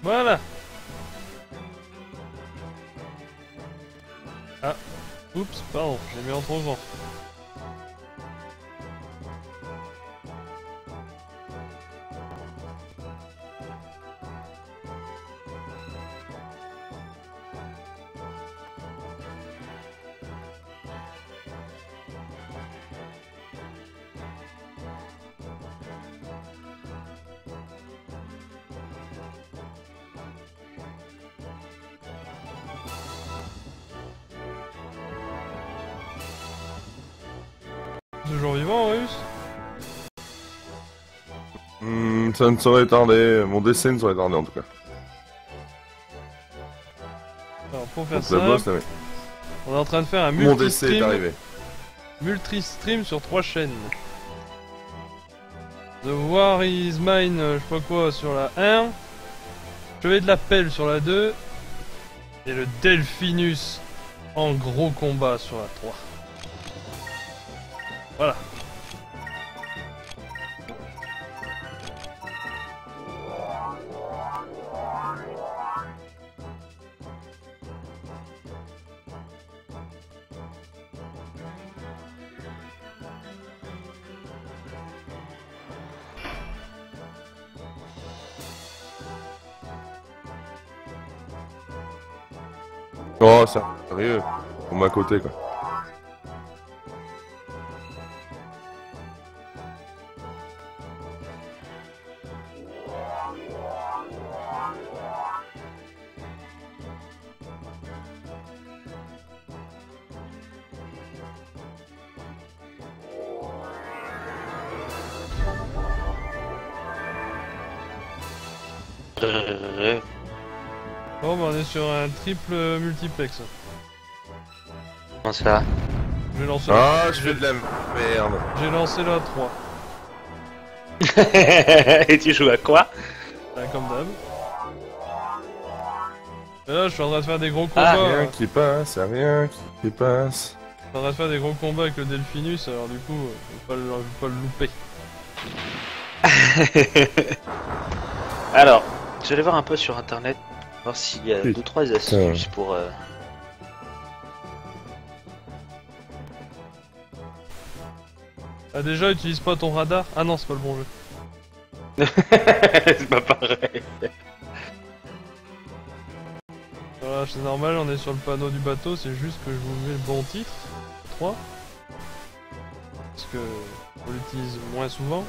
Voilà. Ah, oups, pardon, j'ai mis en trop grand. Toujours vivant, Russe? Ça ne saurait tarder. Mon décès ne saurait tarder en tout cas. Alors pour faire Donc la bosse, ça, là, oui. on est en train de faire un Mon décès est arrivé. multi-stream sur 3 chaînes. The War is Mine, je sais pas quoi, sur la 1. Chevet de la Pelle sur la 2. Et le Delphinus en gros combat sur la 3. Voilà. Oh, sérieux. On m'a à côté quoi. Bon, bah on est sur un triple multiplex. Comment ça? J'ai lancé, Ah, je fais de la merde. j'ai lancé la 3. Et tu joues à quoi? Bah, comme d'hab. Et là, je suis en train de faire des gros Ah, combats. Rien qui passe, y'a rien qui passe. Je suis en train de faire des gros combats avec le Delphinus, alors du coup, faut pas le louper. Alors, je vais aller voir un peu sur internet, voir s'il y a Oui. 2-3 astuces pour... Ah, déjà, utilise pas ton radar. Ah non, c'est pas le bon jeu. C'est pas pareil. Voilà, c'est normal, on est sur le panneau du bateau, c'est juste que je vous mets le bon titre. 3. Parce que on l'utilise moins souvent.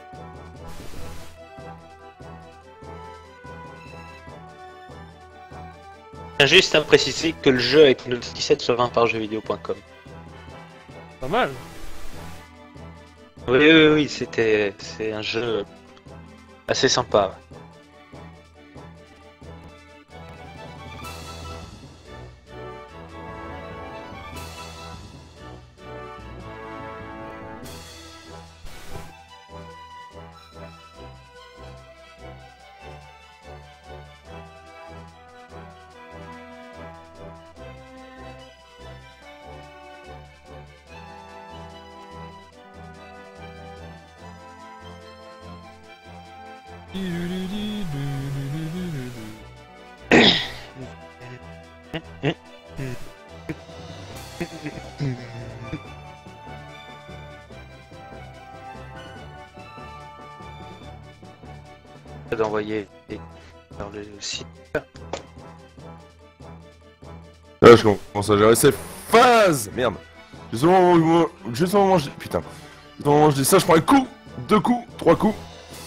Tiens juste à préciser que le jeu a été noté 17 sur 20 par jeuxvideo.com. Pas mal. Oui, c'est un jeu assez sympa. D'envoyer vers le site. Là, je commence à gérer ces phases. Merde. Juste au moment où je dis... Putain. Juste au moment où je dis ça, je prends un coup, 2 coups, 3 coups,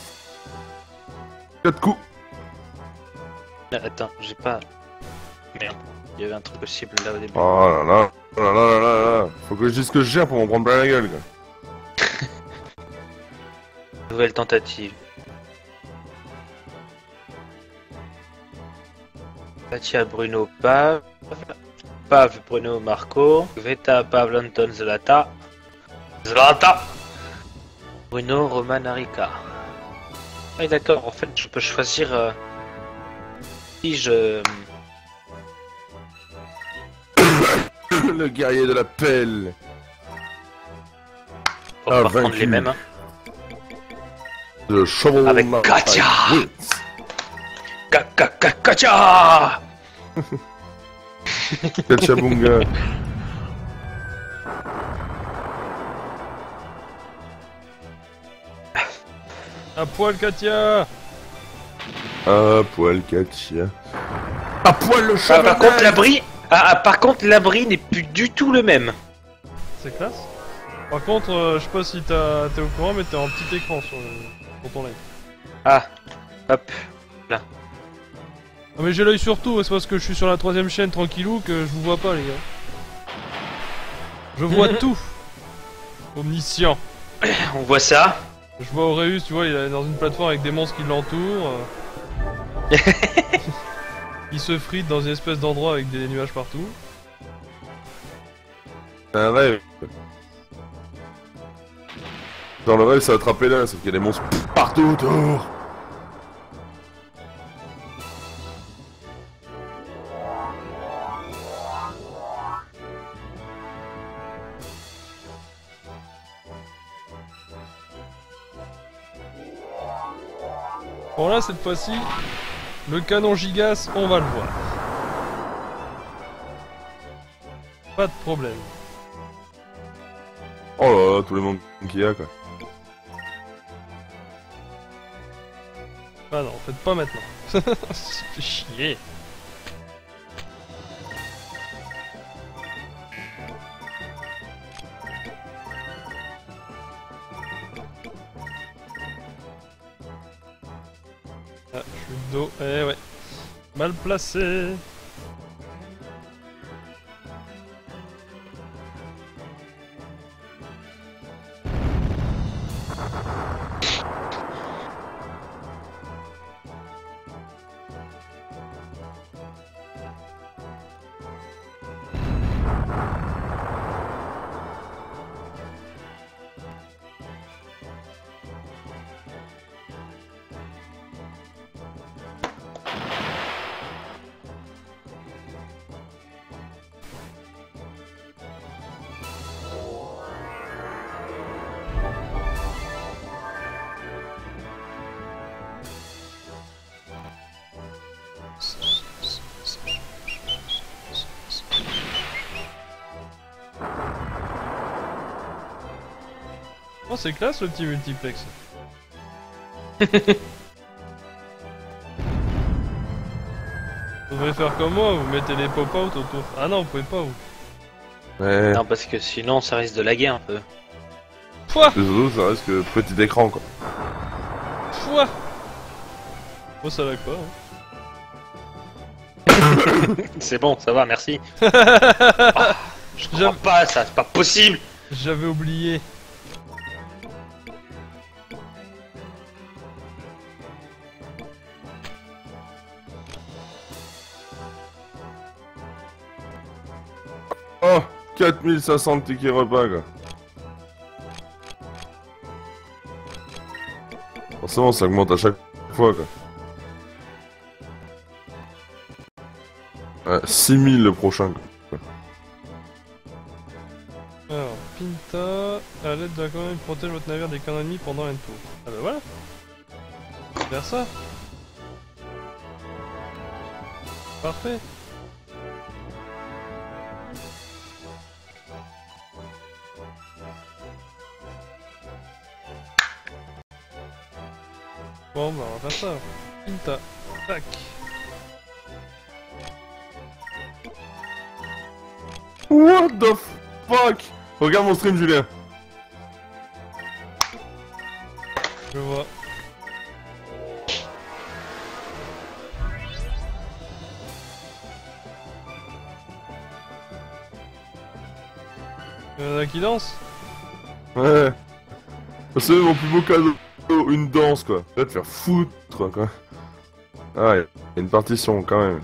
4 coups. Attends, j'ai pas... Merde, il y avait un truc possible là au début. Oh là là, oh là là là là là. Faut que je dise ce que je gère pour m'en prendre plein la gueule, quoi. Nouvelle tentative. Katia Bruno Pav. Pav Bruno Marco. Veta Pav Anton Zlata. Zlata Bruno Roman Arika. Ah d'accord, en fait je peux choisir si je... Le guerrier de la pelle. Pour Ah, pas prendre vaincu. les mêmes. Hein. The Shovel Avec Knight Katia. wins. Kacha. Kachabunga. À poil, Katia. Ah, poil Katia. À poil le Ah, cheval. par contre, l'abri. Par contre, l'abri n'est plus du tout le même. C'est classe. Par contre, je sais pas si t'es au courant, mais t'es en petit écran sur ton live. Ah, hop. Ah, mais j'ai l'œil sur tout, c'est parce que je suis sur la 3ème chaîne tranquillou que je vous vois pas, les gars. Je vois tout. Omniscient. On voit ça. Je vois Aureus, tu vois, il est dans une plateforme avec des monstres qui l'entourent. Il se frite dans une espèce d'endroit avec des nuages partout. C'est un rêve. Dans le rêve, ça a attrapé là, sauf qu'il y a des monstres partout autour. Bon là, cette fois-ci, le canon gigas, on va le voir. Pas de problème. Oh là là, tous les mondes qu'il y a quoi. Ah non, faites pas maintenant. Ça fait chier. Ah, je suis dos. Eh ouais. Mal placé. Oh, c'est classe le petit multiplex. Vous devriez faire comme moi, vous mettez les pop-out autour. Ah non, vous pouvez pas, vous. Ouais. Non, parce que sinon, ça risque de laguer un peu. Pouah. Les autres, ça reste que petit écran quoi. Pouah. Oh, ça lag pas. Hein. C'est bon, ça va, merci. Ah, je crois pas ça, c'est pas possible. J'avais oublié. Oh, 4500 tickets repas quoi. Forcément, ça augmente à chaque fois quoi. Ouais, 6000 le prochain quoi. Alors, Pinta, à l'aide de la commande, il protège votre navire des canons ennemis pendant un tour. Ah bah voilà. Faire ça. Parfait. Bon bah on va faire ça. Pinta. Tac. What the fuck? Regarde mon stream Julien. Je vois. Il y en a qui dansent? Ouais. C'est mon plus beau cadeau. Une danse quoi. Va te faire foutre quoi. Ah, il y a une partition quand même.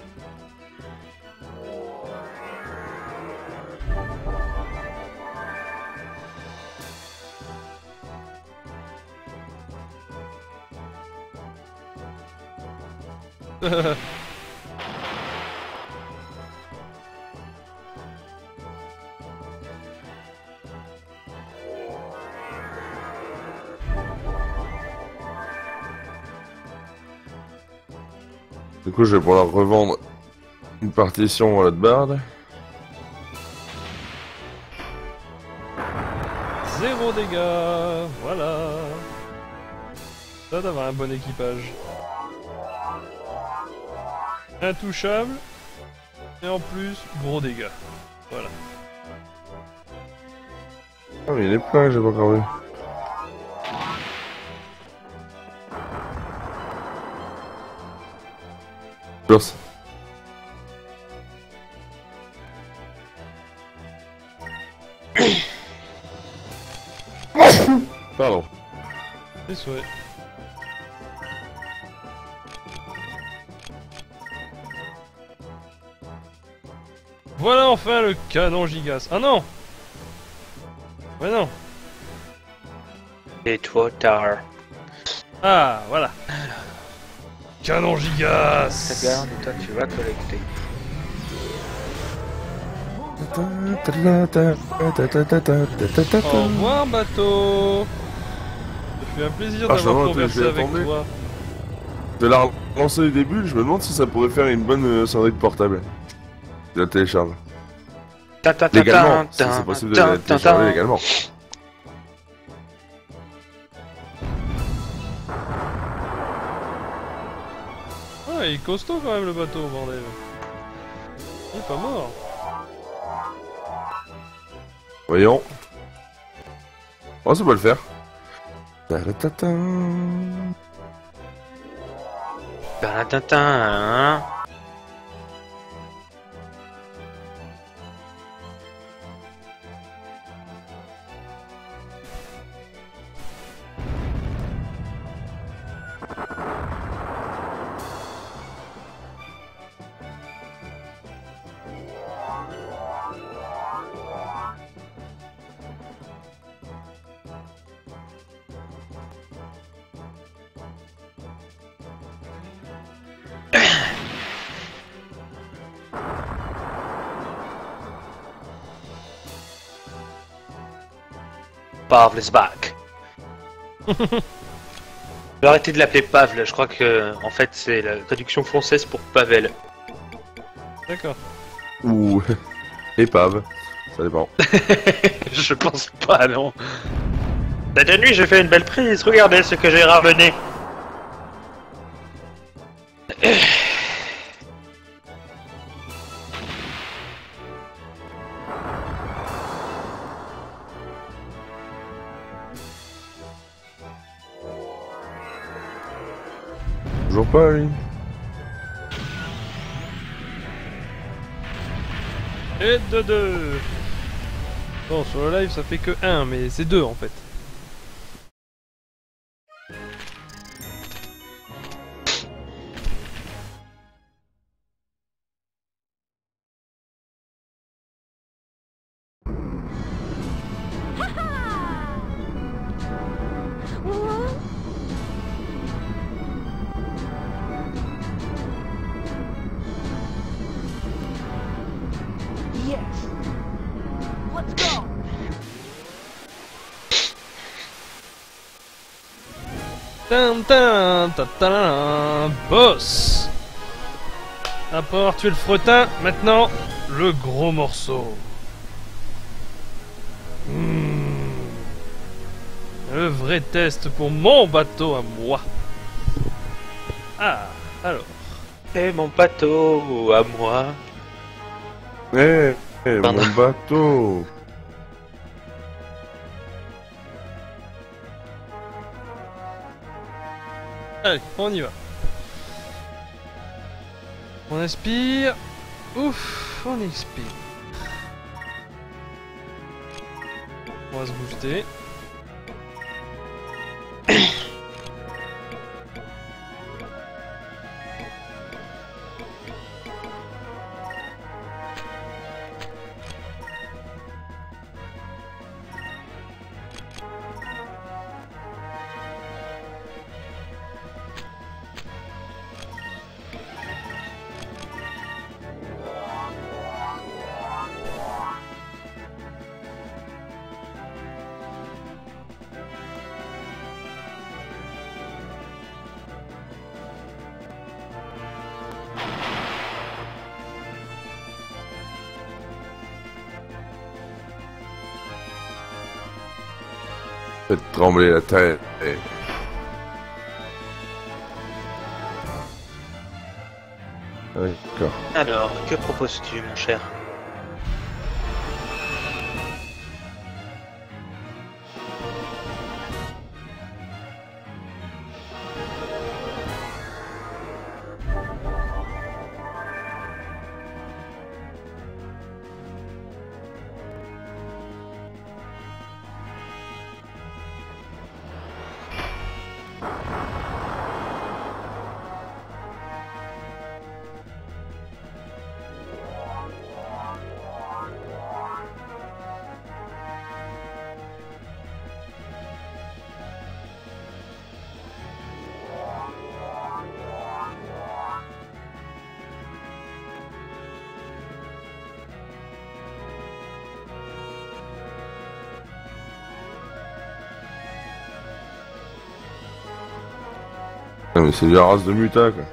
Du coup, je vais pouvoir revendre une partition à Hotbard. 0 dégâts, voilà. Ça d'avoir un bon équipage. Intouchable. Et en plus, gros dégâts. Voilà. Ah, mais il est plein, j'ai pas encore vu. Force. Pardon. C'est souhait. Voilà enfin le canon gigas. Ah non! Ouais non. Et trop tard. Ah voilà. Canon gigas. Regarde, et toi tu vas collecter. Au revoir bateau. Ça fait un plaisir Ah, je d'avoir demande, je conversé vais avec attendre. toi. De la relancer au début, je me demande si ça pourrait faire une bonne sonnerie de portable. Je la télécharge. Légalement, si c'est possible de la télécharger légalement. Ah, il est costaud quand même le bateau, bordel. Il est pas mort. Voyons. Oh, ça peut le faire. Ta-da-ta-ta. Tadadadin. Pavel is back. Je vais arrêter de l'appeler Pavel, je crois que en fait c'est la traduction française pour Pavel. D'accord. Ou épave. Ça dépend. Je pense pas, non. Cette nuit j'ai fait une belle prise, regardez ce que j'ai ramené. Toujours pas, lui. Et de 2. Bon, sur le live ça fait que 1, mais c'est 2 en fait. Yes. Let's go. Tin, tin, ta, ta, ta, boss. Après avoir tué le fretin, maintenant le gros morceau. Le vrai test pour mon bateau à moi. Ah, alors. Et mon bateau à moi. Mon bateau. Allez, on y va. On inspire. Ouf, on expire. On va se booster. Faites trembler la terre. D'accord. Alors, que proposes-tu, mon cher? Non mais c'est de la race de muta quoi.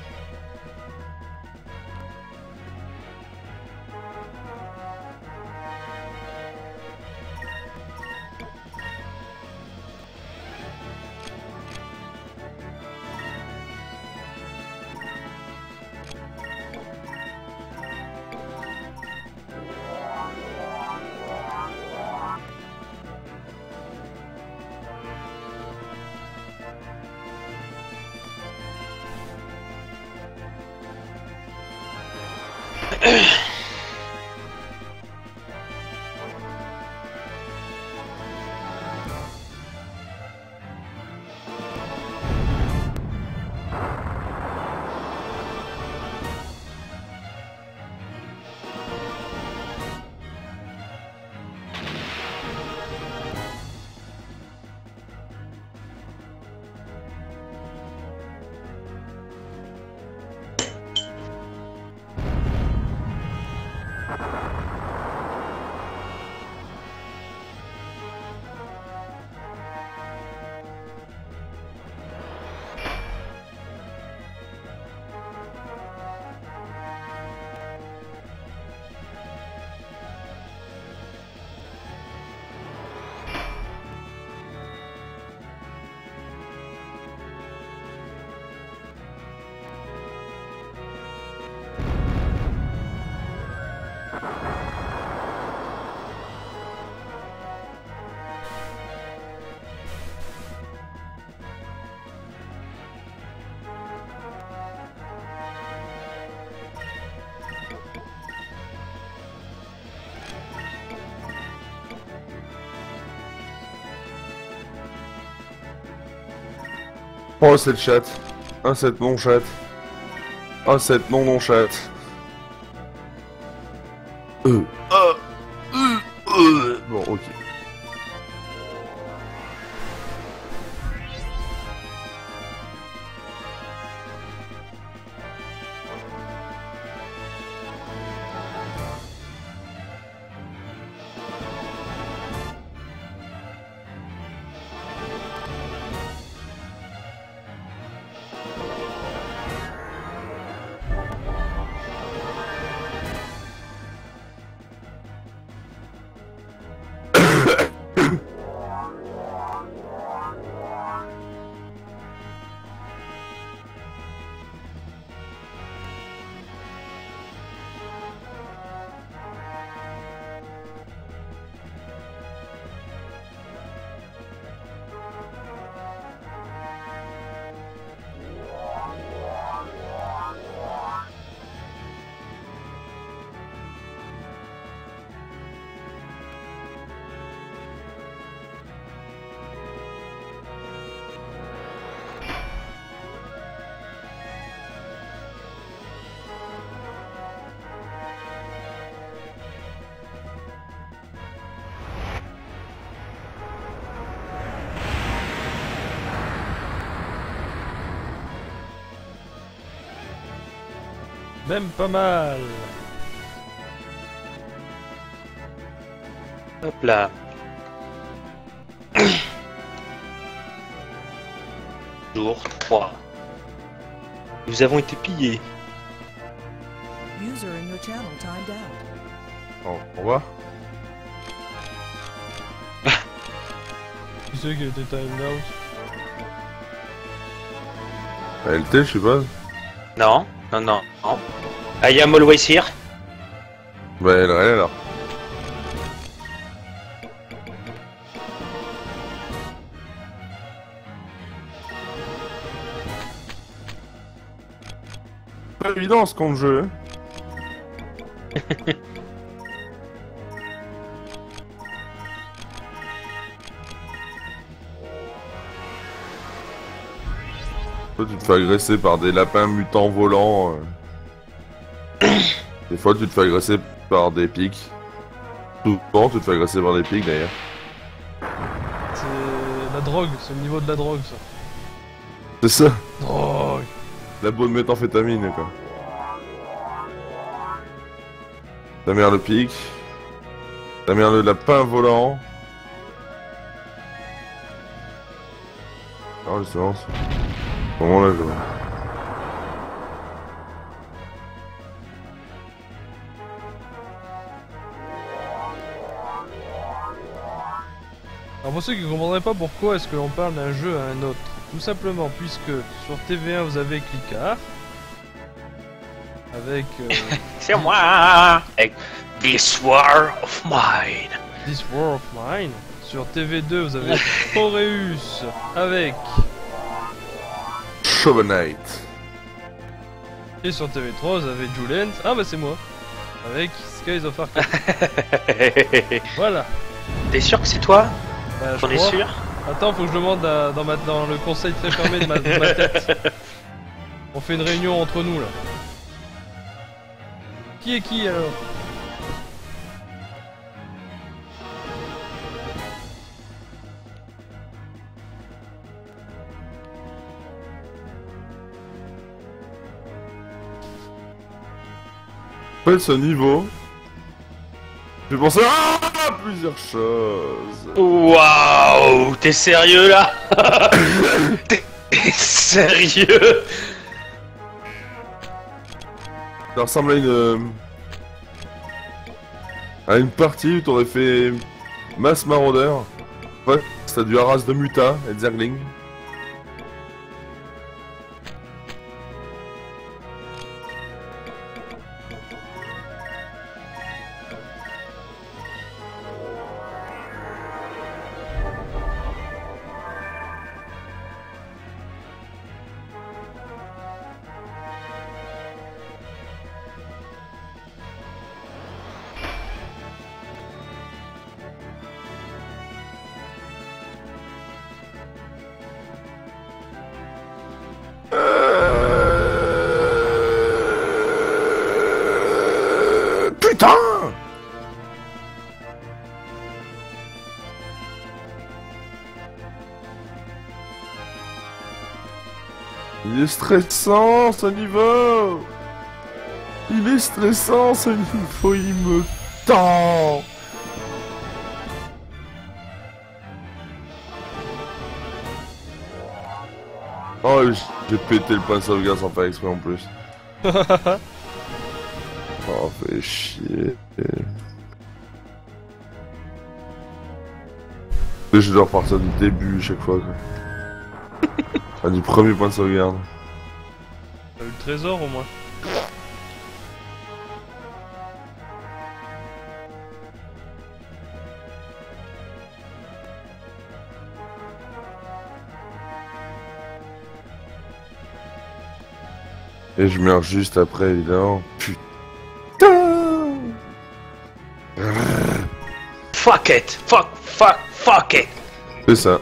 Oh cette chatte. Ah cette non chatte. Ah cette non chatte. Bon ok. Même pas mal. Hop là. Jour 3. Nous avons été pillés. User in your channel timed out. Au revoir. Qui c'est qui a été timed out? LT, je sais pas. Non, non, non, non. I am always here. Bah, elle est alors. Pas évident ce compte jeu. Hein. Toi, tu te fais agresser par des lapins mutants volants. Des fois, tu te fais agresser par des pics. Souvent, tu te fais agresser par des pics d'ailleurs. C'est la drogue, c'est le niveau de la drogue ça. C'est ça, Drogue. la bonne méthamphétamine quoi. Ta mère le pic. Ta mère le lapin volant. Ah, justement, c'est moment là, je vois. Alors pour ceux qui ne comprendraient pas pourquoi est-ce que l'on parle d'un jeu à un autre, tout simplement puisque sur TV1 vous avez Clickart, avec C'est moi. Avec This War of Mine. This War of Mine, sur TV2 vous avez Aureus avec, Shovel Knight. et sur TV3 vous avez Julens, ah bah c'est moi, avec Skies of Arcadia. Voilà. T'es sûr que c'est toi? Bah, je J'en ai crois. sûr. Attends, faut que je demande dans le conseil très fermé de ma tête. On fait une réunion entre nous là. Qui est qui alors? En fait, ce niveau, j'ai pensé à plusieurs choses. Waouh, t'es sérieux là? T'es sérieux? Ça ressemble à une partie où t'aurais fait masse maraudeur. Ouais, t'as du Haras de Muta et de Zergling. Putain! Il est stressant ce niveau! Il est stressant ce niveau, il me tend! Oh, j'ai pété le point de sauvegarde sans faire exprès en plus. Oh, fait chier. Je dois repartir du début chaque fois quoi. Enfin, du premier point de sauvegarde. T'as eu le trésor au moins. Et je meurs juste après évidemment. Putain. Fuck it! Fuck it! C'est ça.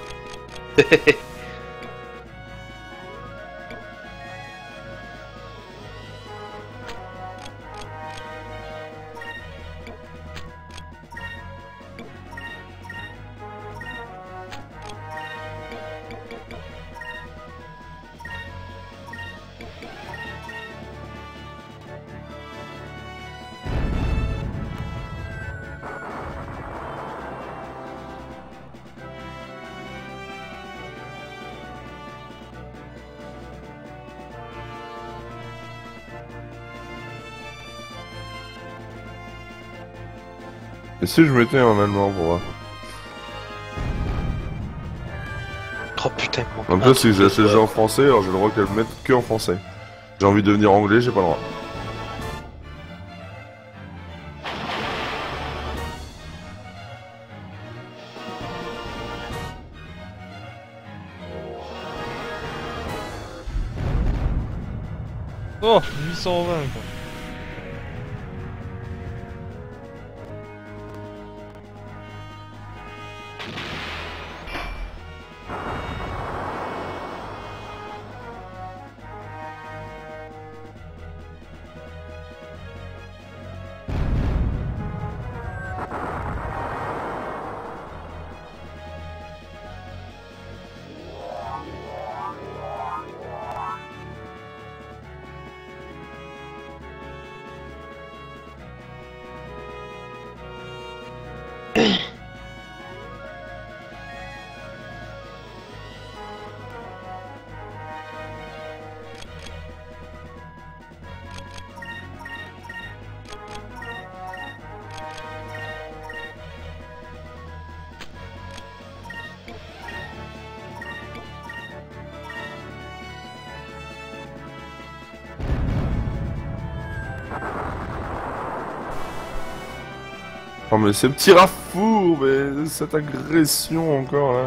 Et si je mettais en allemand pour voir? tellement. En plus, si j'ai acheté le jeu en français, alors j'ai le droit qu'elle le mette que en français. J'ai envie de devenir anglais, j'ai pas le droit. Oh, 820 quoi. Oh mais ces petits rafours, mais cette agression encore là.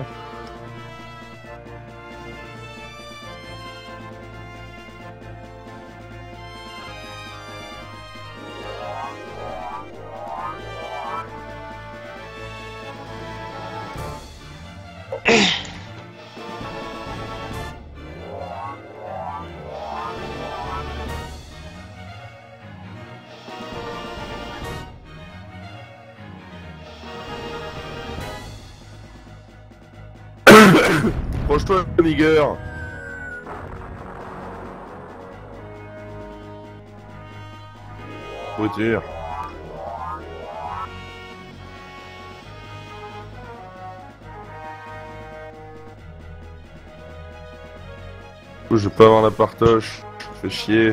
Proche-toi, nigger. Voiture. Je vais pas avoir la partoche. Fais chier.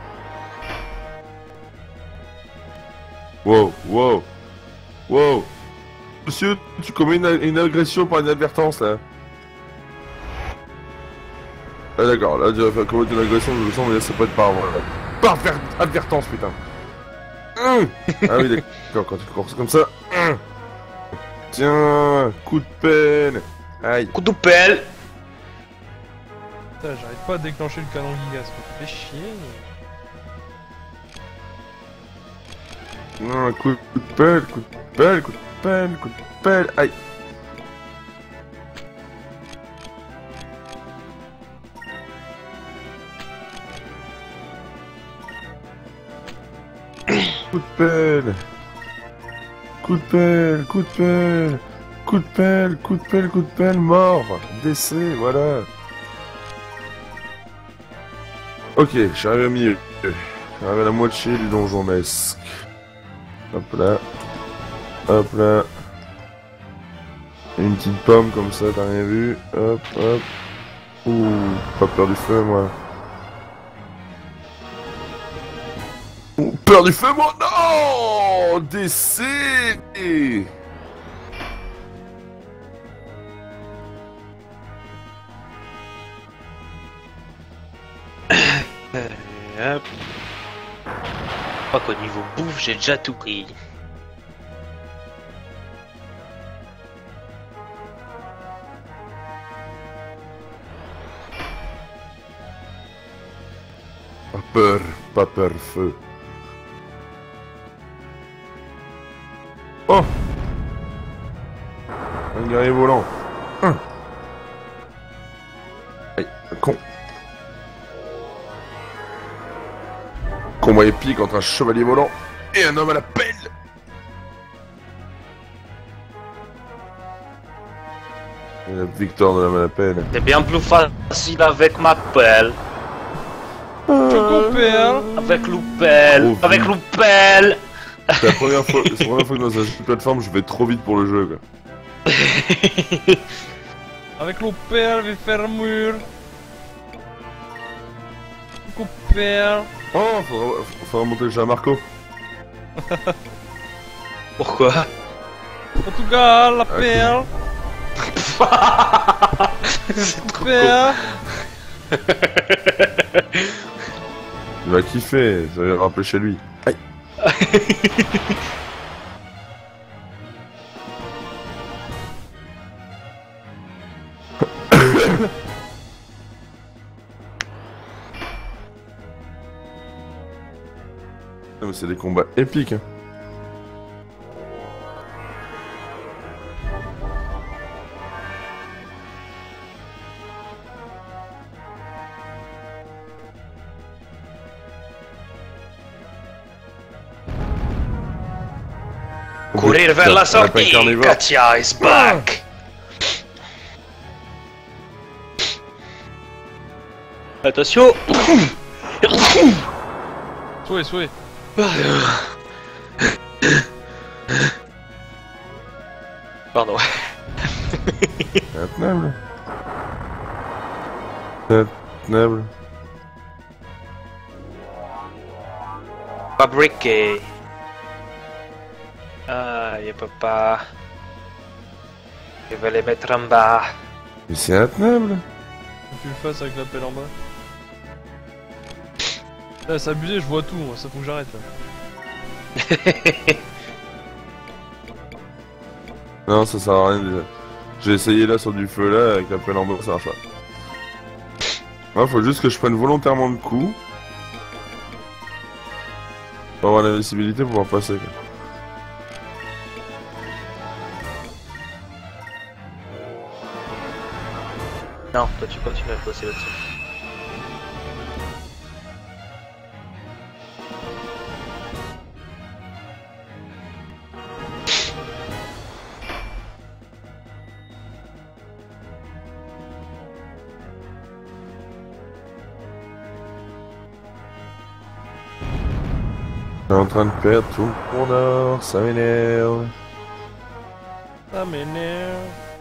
Wow, wow, wow. Monsieur, tu commets une agression par inadvertance là. Ah d'accord, là tu vas faire commettre une agression, je le sens, mais là ça peut être par advertance, putain. Ah oui d'accord, quand tu cours comme ça. Tiens, coup de pelle. Aïe. Coup de pelle. Putain, j'arrive pas à déclencher le canon Gigas, quoi. Fais chier. Non, coup de pelle, coup de pelle, coup de pelle, coup de pelle. Aïe. Coup de pelle. Coup de pelle, coup de pelle. Coup de pelle, coup de pelle, coup de pelle, mort. Décès, voilà. Ok, je suis arrivé au milieu. Je suis arrivé à la moitié du donjon mesque. Hop là. Hop là. Une petite pomme comme ça, t'as rien vu. Hop, hop. Ouh, pas peur du feu, moi. Ouh, peur du feu, moi. Non, décès. Hop. Je crois qu'au niveau bouffe, j'ai déjà tout pris. Pas peur, feu. Oh! Un guerrier volant. Aïe, con. Combat épique entre un chevalier volant et un homme à la pelle. Et la victoire de l'homme à la pelle. C'est bien plus facile avec ma pelle. Chocopelle. Avec l'oupelle. Oh, Avec oui. l'oupelle. C'est la première fois que dans cette plateforme je vais trop vite pour le jeu, quoi. Avec l'opère, je vais faire mur. Chocopelle. Oh, faudra monter le chat à Marco. Pourquoi? Portugal, la perle. C'est trop PA. Il va kiffer, ça va le rappeler chez lui. Aïe. Non, mais c'est des combats épiques. Hein. Courir vers la sortie, carnivore. Katia is back. Attention. Souhait. Pardon. Intenable. Intenable. Fabriqué. Ah, il peut pas. Je vais les mettre en bas. Mais c'est intenable. Faut que tu le fasses avec la pelle en bas. Là, c'est abusé, je vois tout, moi, ça faut que j'arrête là. Non, ça sert à rien déjà. J'ai essayé là sur du feu là, avec la pelle en bas, ça marche pas. Ouais, faut juste que je prenne volontairement le coup. Pour avoir la visibilité pour pouvoir passer. Quoi. Non, toi tu continues à bosser là-dessus. T'es en train de perdre tout mon or, ça m'énerve. Ça m'énerve.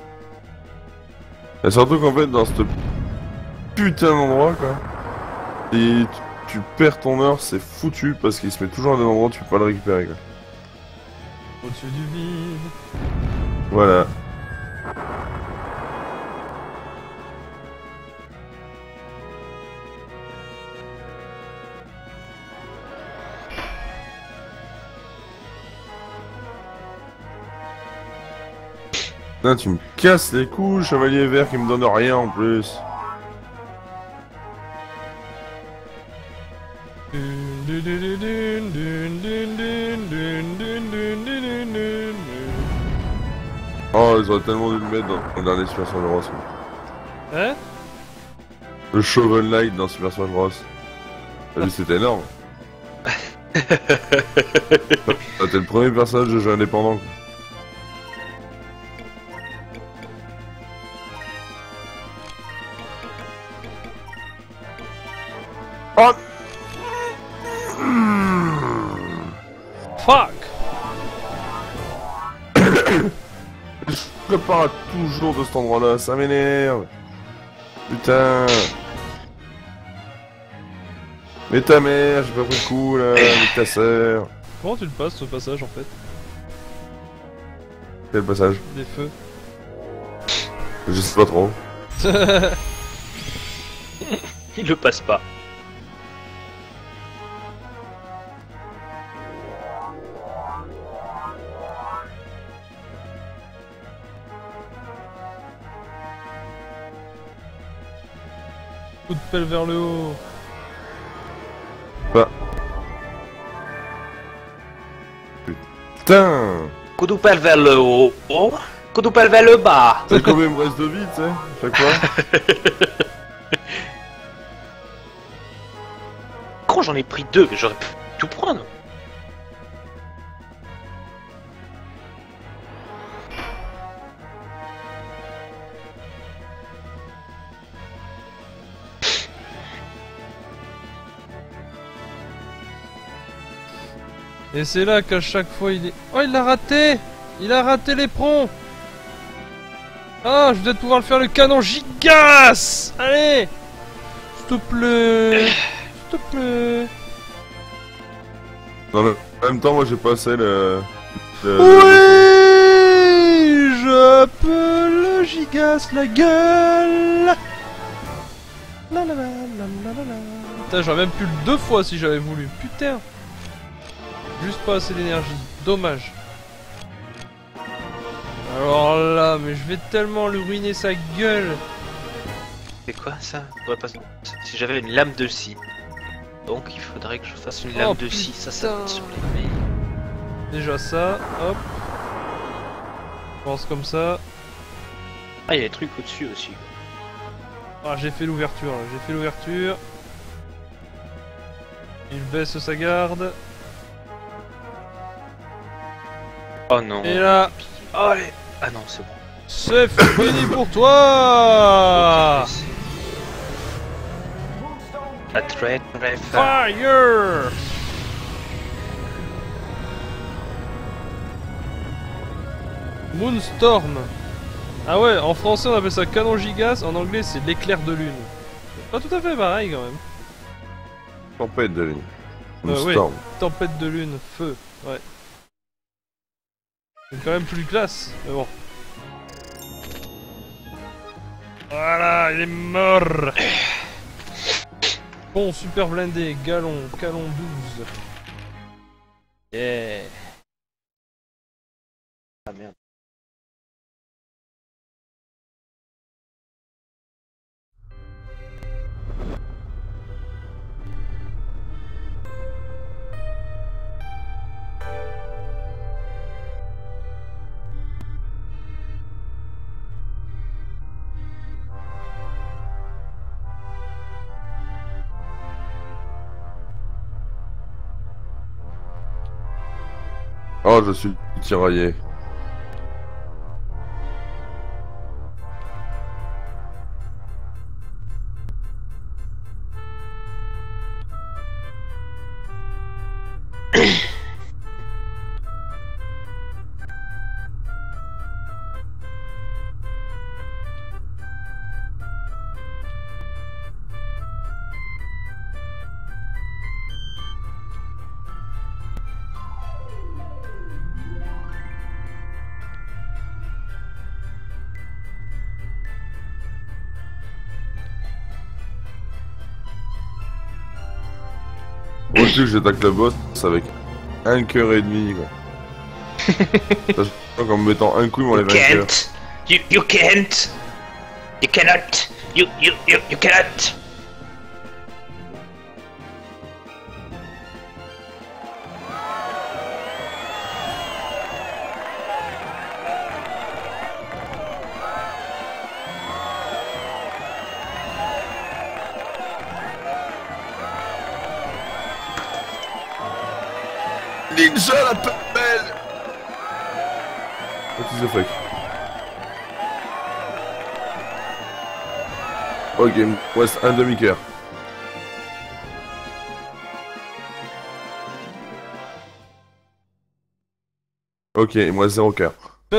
Et surtout qu'en fait, dans ce putain d'endroit, quoi, si tu perds ton or, c'est foutu parce qu'il se met toujours à un endroit où tu peux pas le récupérer, quoi. Au-dessus du vide. Voilà. Putain, tu me casses les couilles, chevalier vert qui me donne rien en plus. Oh, ils auraient tellement dû le mettre dans le dernier Super Smash Bros. Hein? Le Shovel Knight dans Super Smash Bros. T'as vu, c'était énorme. T'es le premier personnage de jeu indépendant. Oh! Fuck! Je prépare toujours de cet endroit-là, ça m'énerve. Putain. Mais ta mère, j'ai pas pris le coup là, avec ta sœur. Comment tu le passes ce passage en fait? Quel passage? Des feux. Je sais pas trop. Il le passe pas. Coup de pelle vers le haut. Bah. Putain. Coup de pelle vers le haut. Coup de pelle vers le bas. C'est combien il me reste de vie, tu sais, chaque fois. Quand j'en ai pris deux, mais j'aurais pu tout prendre. Et c'est là qu'à chaque fois il est... Oh, il l'a raté! Il a raté l'éperon! Ah, je vais peut-être pouvoir le faire le canon gigas! Allez! S'il te plaît! S'il te plaît! Dans le en même temps, moi j'ai passé le... Oui! Je peux le casse la gueule. La la la la la la la. Putain, j'aurais même pu le 2 fois si j'avais voulu. Putain. Juste pas assez d'énergie. Dommage. Alors là, mais je vais tellement lui ruiner sa gueule. C'est quoi ça? Ouais, pas... Si j'avais une lame de scie. Donc il faudrait que je fasse une lame de scie. Ça va être sur les mains. Déjà ça, hop. Je pense comme ça. Ah, il y a des trucs au-dessus aussi. Ah, j'ai fait l'ouverture, là. J'ai fait l'ouverture. Il baisse sa garde. Oh non. Et là, Oh, allez. Ah non, c'est bon. c'est fini pour toi. La traîne, bref. Fire. Moonstorm. Ah ouais, en français on appelle ça canon gigas, en anglais c'est l'éclair de lune. Pas tout à fait pareil quand même. Tempête de lune. Oui, Storm. tempête de lune, feu, ouais. C'est quand même plus classe, mais bon. Voilà, il est mort. Bon, super blindé, galon, calon 12. Yeah. Ah merde. Oh, je suis tiraillé. Au-dessus que j'attaque le boss avec un cœur et demi, quoi. Sachant qu'en me mettant un coup, il m'enlève un cœur. You can't! You cannot! You cannot! Ninja la pelle! What is the fuck? Ok, il me reste un demi-cœur. Ok, il me reste 0 cœur.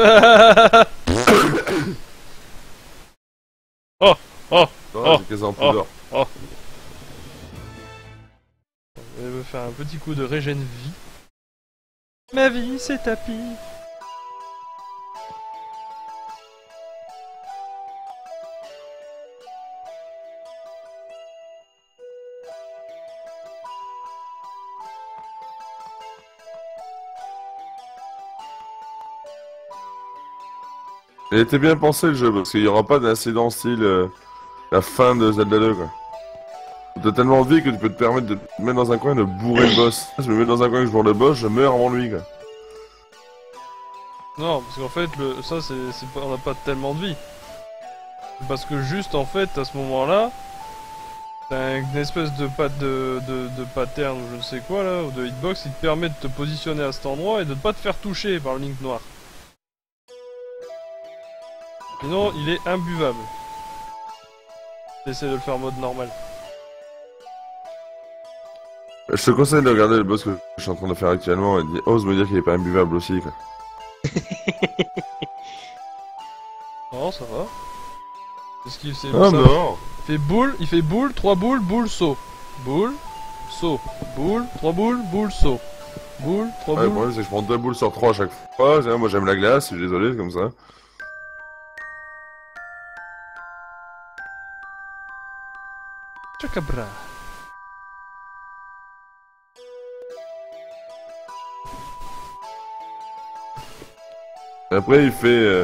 Oh, oh, Oh, j'ai quasiment plus d'or. oh. Je vais me faire un petit coup de régène vie. Ma vie, c'est tapis. Il était bien pensé le jeu, parce qu'il n'y aura pas d'incident style la fin de Zelda 2, quoi. T'as tellement de vie que tu peux te permettre de te mettre dans un coin et de bourrer le boss. Si je me mets dans un coin et que je bourre le boss, je meurs avant lui, quoi. Non, parce qu'en fait, ça, on n'a pas tellement de vie. Parce que juste, en fait, à ce moment-là, t'as une espèce de pattern ou je ne sais quoi, là, ou de hitbox qui te permet de te positionner à cet endroit et de ne pas te faire toucher par le Link noir. Sinon, il est imbuvable. J'essaie de le faire en mode normal. Je te conseille de regarder le boss que je suis en train de faire actuellement et ose me dire qu'il est pas imbuvable aussi, quoi. Non, ça va. Qu'est-ce qu'il fait? Ah non! Il fait boule, 3 boules, boule, saut. Boule, saut. Boule, 3 boules, boule, saut. Boule, 3 Ouais, le boules. problème c'est que je prends 2 boules sur 3 à chaque fois. Moi j'aime la glace, je suis désolé, c'est comme ça. Chacabra. Après, il fait.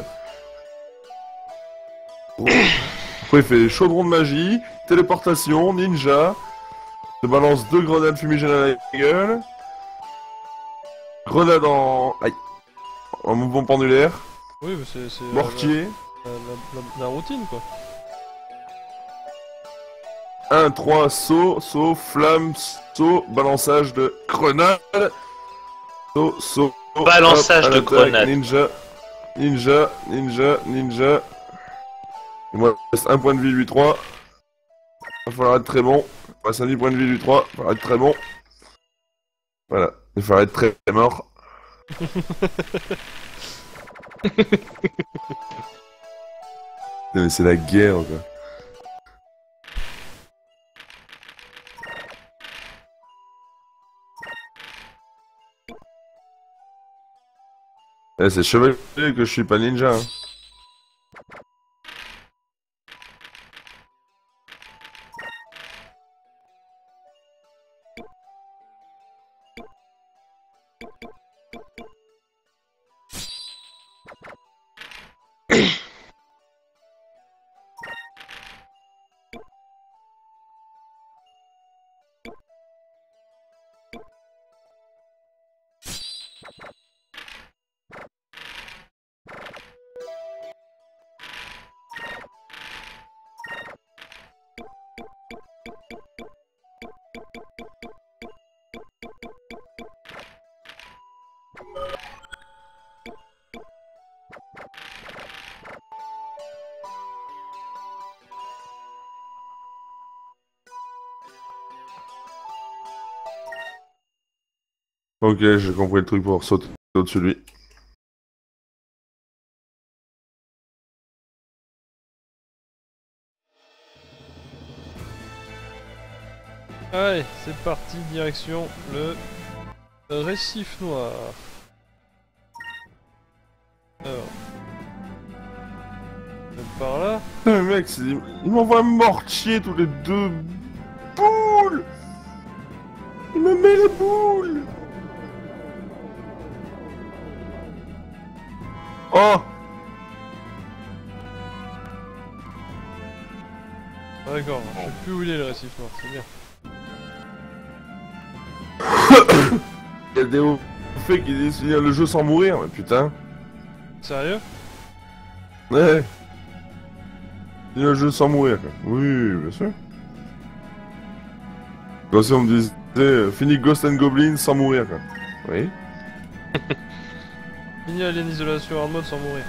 Après, il fait chaudron de magie, téléportation, ninja. Se balance 2 grenades fumigènes à la gueule. Grenade en. Aïe. En mouvement pendulaire. Oui, mais c'est Mortier. la routine quoi. 1, 3, saut, flamme, saut, balançage de grenade. Saut. Balançage hop, à de l'attaque, grenade. Ninja. Il me reste 1 point de vie, lui 3. Il va falloir être très bon. Il me reste un 10 points de vie, lui 3. Il va falloir être très bon. Voilà. Il va falloir être très mort. Mais c'est la guerre, quoi. Eh, c'est chevalier que je suis pas ninja, hein. Ok, j'ai compris le truc pour sauter au-dessus de lui. Allez, c'est parti, direction le récif noir. Alors. Par là. Le mec, il m'envoie un mortier tous les 2 boules. Il me met les boules. Oh. D'accord, je sais plus où il est le récif noir, c'est bien. Il y a des hauts faits qui disent finir le jeu sans mourir, mais putain. Sérieux? Ouais. Finir le jeu sans mourir, quoi. Oui, bien sûr. Comme si on me disait fini Ghost and Goblin sans mourir, quoi. Oui. Fini Alien Isolation hard mode sans mourir.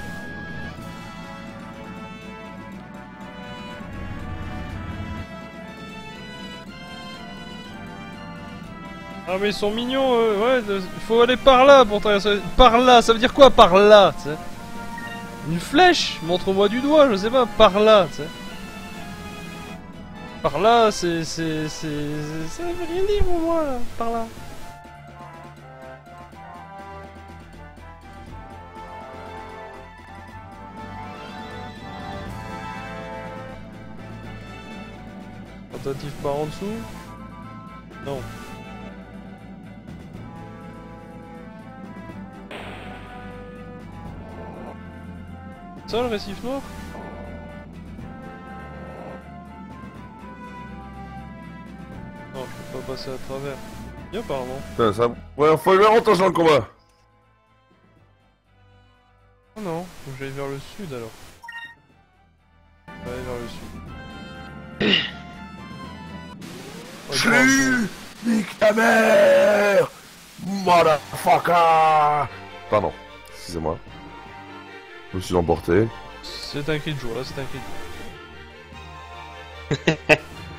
Ah mais ils sont mignons, ouais, il faut aller par là pour traverser. Par là, ça veut dire quoi par là, tu sais? Une flèche? Montre-moi du doigt, je sais pas, par là, tu sais. Par là, ça veut rien dire pour moi, là, par là. Tentative par en dessous? Non. Ça le récif noir? Non, je peux pas passer à travers. Bien apparemment. Putain, c'est la première fois que je rentre dans le combat. Oh non, faut que j'aille vers le sud alors. Je vais aller vers le sud. Oh, Chut! Nique ta mère! Motherfucker! Pardon, excusez-moi. Je me suis emporté. c'est un cri de jour, là c'est un cri de jour.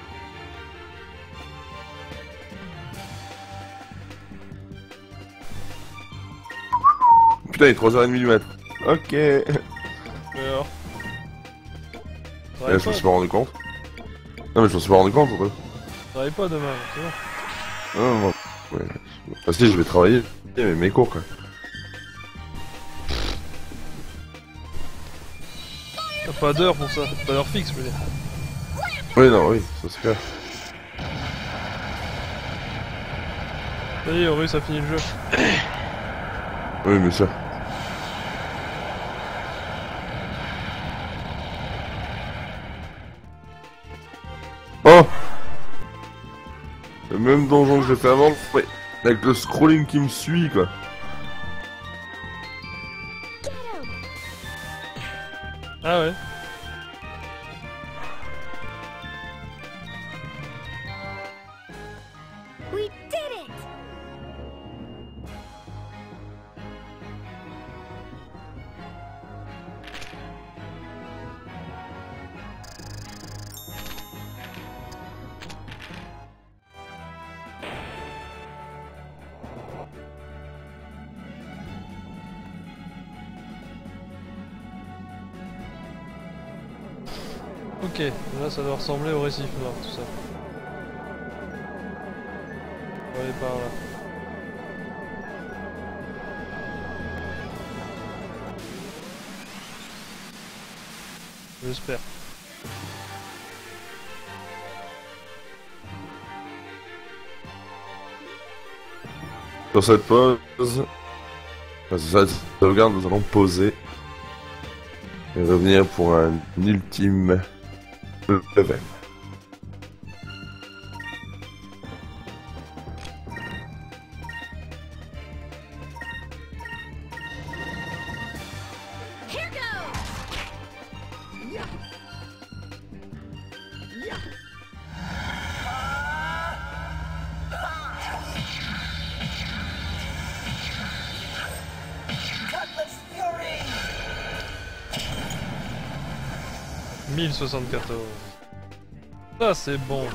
Putain, il est 3h30 du mat. Ok. Mais alors Je me suis pas rendu compte. Non mais je me suis pas rendu compte, en fait. Travaille pas demain, c'est bon. Non, non, ouais. Ah si, je vais travailler, mais mes cours, quoi. T'as pas d'heure pour ça, pas d'heure fixe je veux dire. Oui, non, oui, ça c'est clair. Ça y est, Horus a fini le jeu. Oui, bien sûr. Oh! Le même donjon que j'ai fait avant, mais avec le scrolling qui me suit, quoi. Ah ouais. We did it! Ok, là ça doit ressembler au récif noir tout ça. On va aller par là. J'espère. Sur cette pause, enfin, sur cette sauvegarde, nous allons poser et revenir pour un ultime level. Here goes! Cutlass Fury! 1074. Ça c'est bon.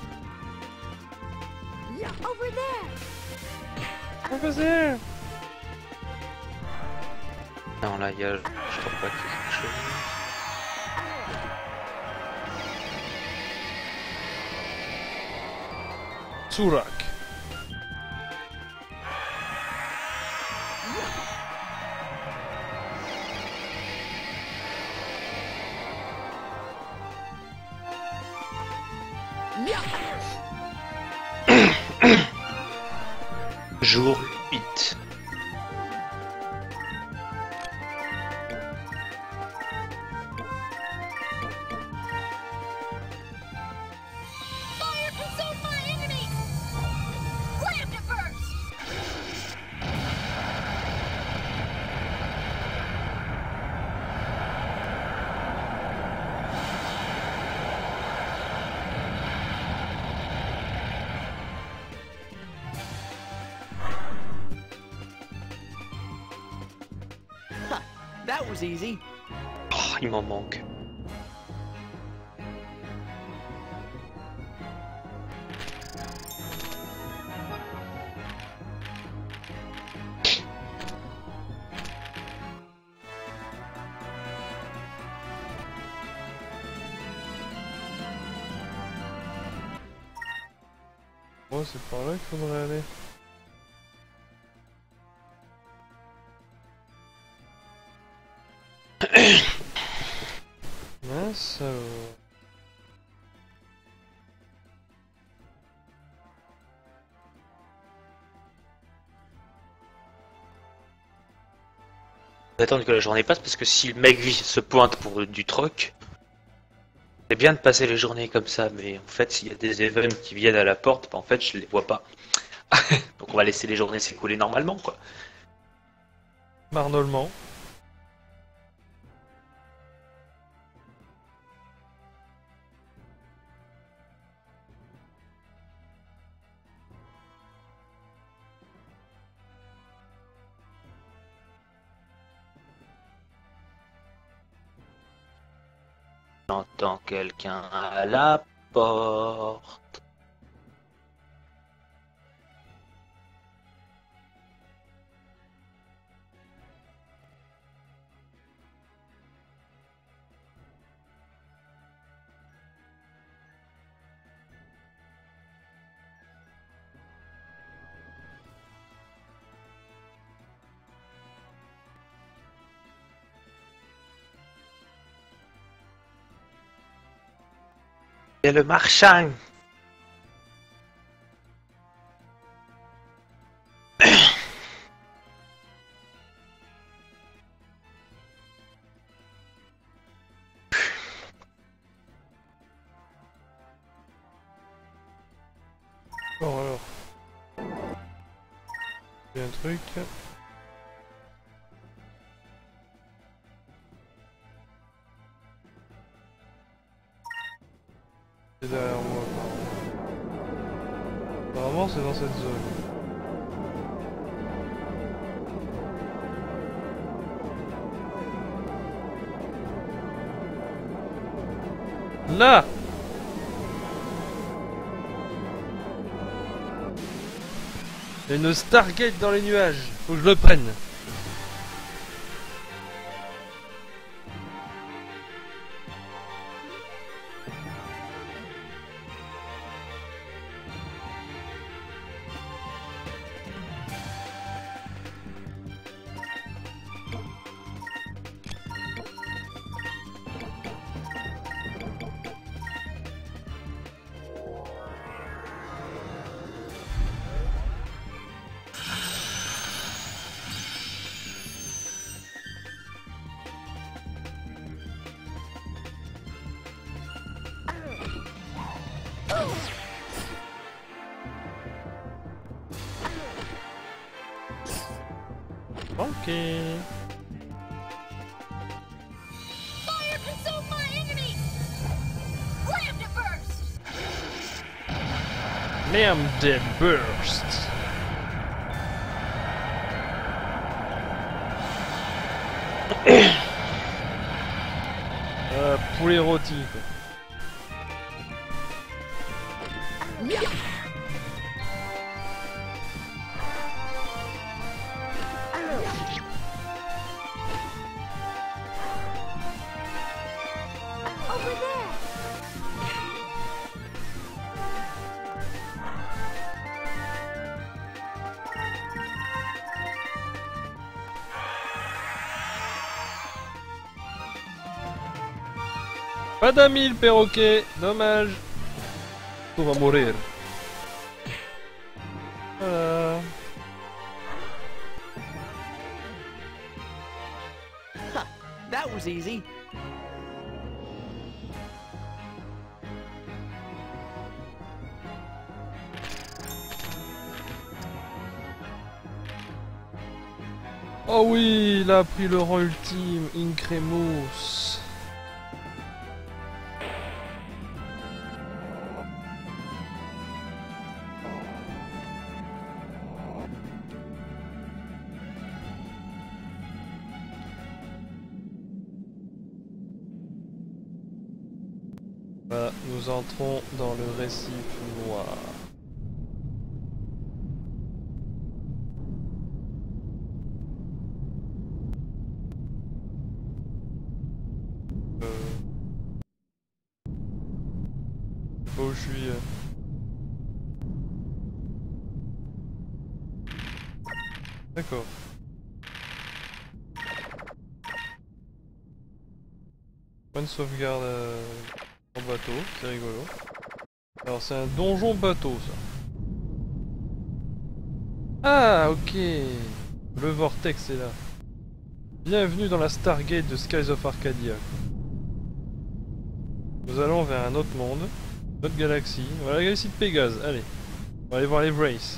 Over there! Vas-y. Non, là, il y a. Je crois pas qu'il y ait quelque chose. Surak. Jour 8. Fire consumed my enemy! Slammed it first! That was easy. Oh, il m'en manque. Oh, c'est par là qu'il faudrait aller. Mince alors. On va attendre que la journée passe parce que si le mec se pointe pour du troc, c'est bien de passer les journées comme ça, mais en fait, s'il y a des events qui viennent à la porte, bah, en fait, je les vois pas. Donc on va laisser les journées s'écouler normalement, quoi. Marnollement. J'entends quelqu'un à la porte. Il y a le marchand. Bon alors. Il y a un truc. C'est derrière moi. Apparemment c'est dans cette zone. Là! Il y a une Stargate dans les nuages. Faut que je le prenne. Ok. Fire consume my enemy! Slam to burst! Lambda Burst. Poulet rôti quoi. Over there! Pas d'amis le perroquet, dommage. On va mourir. Voilà. That was easy. Oh oui, il a pris le rang ultime, Incremus. Voilà, nous entrons dans le récif noir. Où je suis. D'accord. Point de sauvegarde en bateau, c'est rigolo. Alors c'est un donjon bateau ça. Ah ok. Le vortex est là. Bienvenue dans la Stargate de Skies of Arcadia. Nous allons vers un autre monde. Notre galaxie. Voilà la galaxie de Pégase, allez. On va aller voir les Wraiths.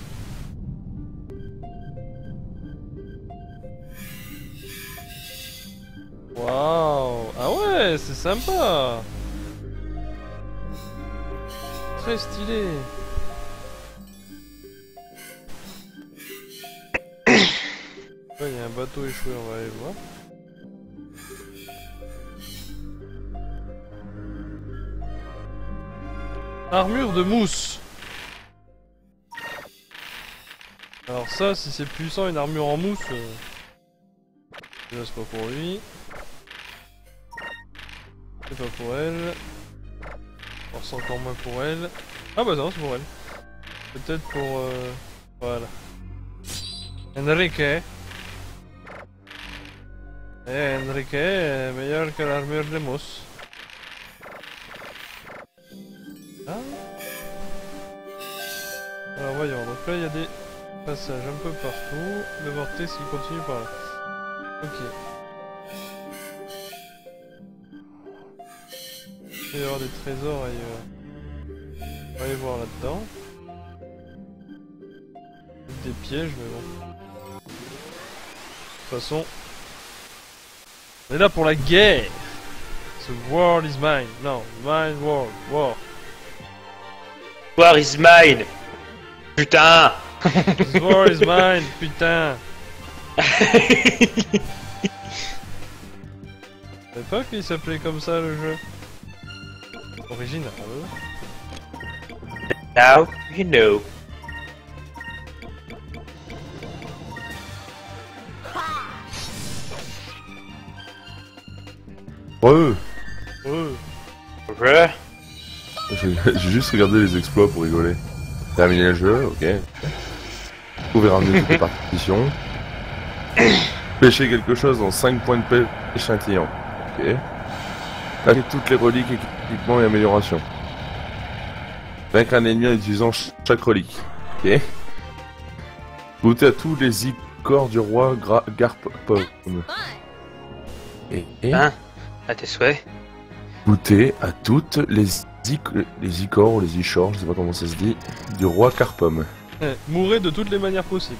Waouh! Ah ouais, c'est sympa! Très stylé! Il y a un bateau échoué, on va aller le voir. Armure de mousse. Alors ça, si c'est puissant, une armure en mousse, déjà c'est pas pour lui. C'est pas pour elle. Alors c'est encore moins pour elle. Ah bah non, c'est pour elle. Peut-être pour... Voilà. Enrique. Enrique est meilleur que l'armure de mousse. Ah. Alors voyons, donc là il y a des passages un peu partout. Le vortex qui continue par là. Ok. Il va y avoir des trésors ailleurs. On va aller voir là-dedans. des pièges, mais bon. De toute façon, on est là pour la guerre. The world is mine. Non, mine world. War. War is mine. Putain. The world is mine, putain. Je savais pas qu'il s'appelait comme ça le jeu. Original. Now you know. Ouais. Ouais. J'ai juste regardé les exploits pour rigoler. Terminer le jeu, ok. Vous pouvez ramener toutes les partitions. Pêcher quelque chose dans 5 points de pêche échantillon. Ok. Acheter toutes les reliques, équipements et améliorations. Vaincre un ennemi en utilisant chaque relique. Ok. Goûter à tous les icors du roi Garpom. Et Hein? À tes souhaits. goûter à toutes les icors ou les ichors, je sais pas comment ça se dit, du roi Carpom. Mourrez de toutes les manières possibles.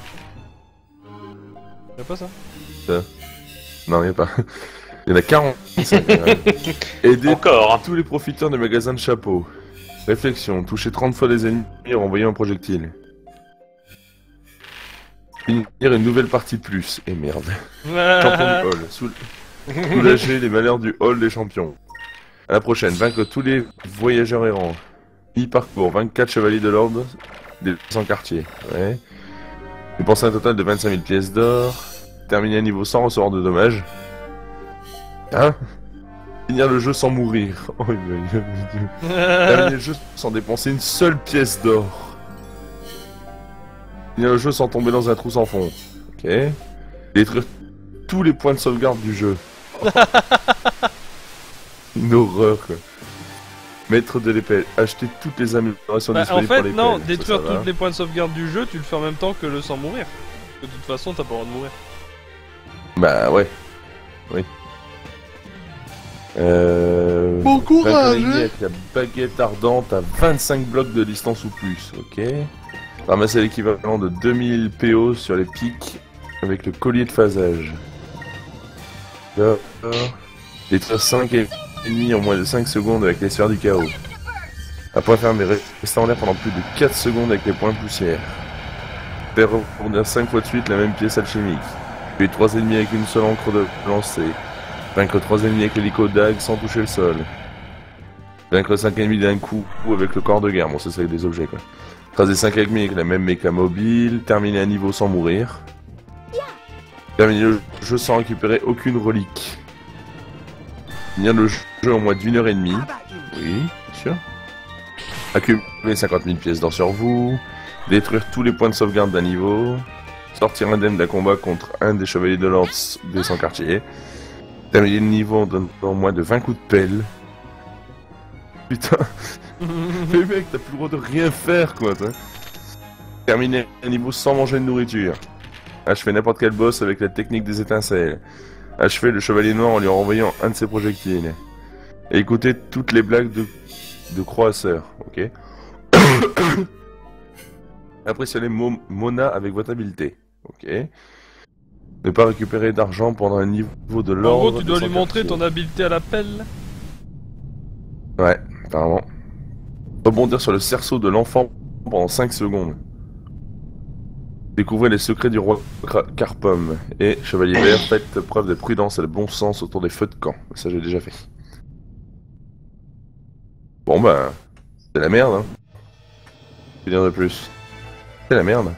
Y'a pas ça? Non, y a pas. Il y en a 45. Aider Encore. Hein. tous les profiteurs des magasins de chapeaux. Réflexion, toucher 30 fois les ennemis et renvoyer un projectile. Finir une nouvelle partie de plus. Et merde. Champion du hall. Soulager les malheurs du hall des champions. À la prochaine, vaincre tous les voyageurs errants. Mi-parcours, 24 chevaliers de l'ordre des 100 quartiers. Ouais. Dépenser un total de 25 000 pièces d'or. Terminer un niveau sans recevoir de dommages. Hein? Finir le jeu sans mourir. Oh, terminer le jeu sans dépenser une seule pièce d'or. Finir le jeu sans tomber dans un trou sans fond. Ok. Détruire tous les points de sauvegarde du jeu. Une horreur quoi. Maître de l'épée. Acheter toutes les améliorations En disponibles fait, pour l'épée. non, Ça, détruire ça va. tous les points de sauvegarde du jeu, tu le fais en même temps que le sans mourir. De toute façon, t'as pas le droit de mourir. Bah ouais. Oui. Bon Vaincre l'ennemi avec la baguette ardente à 25 blocs de distance ou plus. Ok. Ramasser l'équivalent de 2000 PO sur les pics avec le collier de phasage. D'accord. Détruire 5 ennemis en moins de 5 secondes avec les sphères du chaos. Après fermer, rester en l'air pendant plus de 4 secondes avec les points poussière. Faire rebondir 5 fois de suite la même pièce alchimique. Tuer 3 ennemis avec une seule encre de lancer. Vaincre 3 ennemis avec l'hélico dague sans toucher le sol. Vaincre 5 ennemis d'un coup ou avec le corps de guerre. Bon, ça c'est avec des objets quoi. Tracer 5 ennemis avec la même méca mobile. Terminer un niveau sans mourir. Terminer le jeu sans récupérer aucune relique. Finir le jeu en moins d'une heure et demie. Oui, bien sûr. Accumuler 50 000 pièces d'or sur vous. Détruire tous les points de sauvegarde d'un niveau. Sortir indemne d'un combat contre un des chevaliers de l'ordre des 100 quartiers. Terminer le niveau en donnant moins de 20 coups de pelle. Putain. Mais mec, t'as plus le droit de rien faire quoi, toi. Terminer un niveau sans manger de nourriture. Achever n'importe quel boss avec la technique des étincelles. Achever le chevalier noir en lui renvoyant un de ses projectiles. Et écouter toutes les blagues de croisseur, ok. Impressionner Mona avec votre habileté, ok. Ne pas récupérer d'argent pendant un niveau de En l'ordre. gros, tu de dois son lui montrer quartier. ton habileté à la pelle. Ouais, apparemment. Rebondir sur le cerceau de l'enfant pendant 5 secondes. Découvrez les secrets du roi Carpom. Et, chevalier vert, faites preuve de prudence et de bon sens autour des feux de camp. Ça, j'ai déjà fait. Bon, bah... c'est la merde, hein. Que dire de plus? C'est la merde.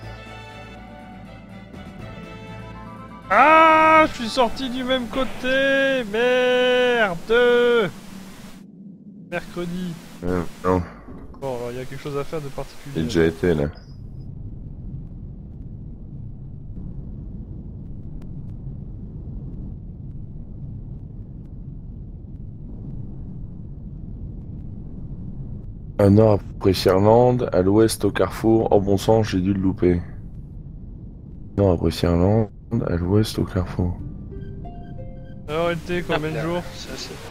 Ah, je suis sorti du même côté. Merde. Mercredi. Non, Bon, alors il y a quelque chose à faire de j'ai particulier. déjà été, là. À nord après Sirland, à l'ouest au carrefour. Oh bon sang, j'ai dû le louper. Nord après Sirland, à l'ouest au carrefour. Alors, été combien de jours? Ça,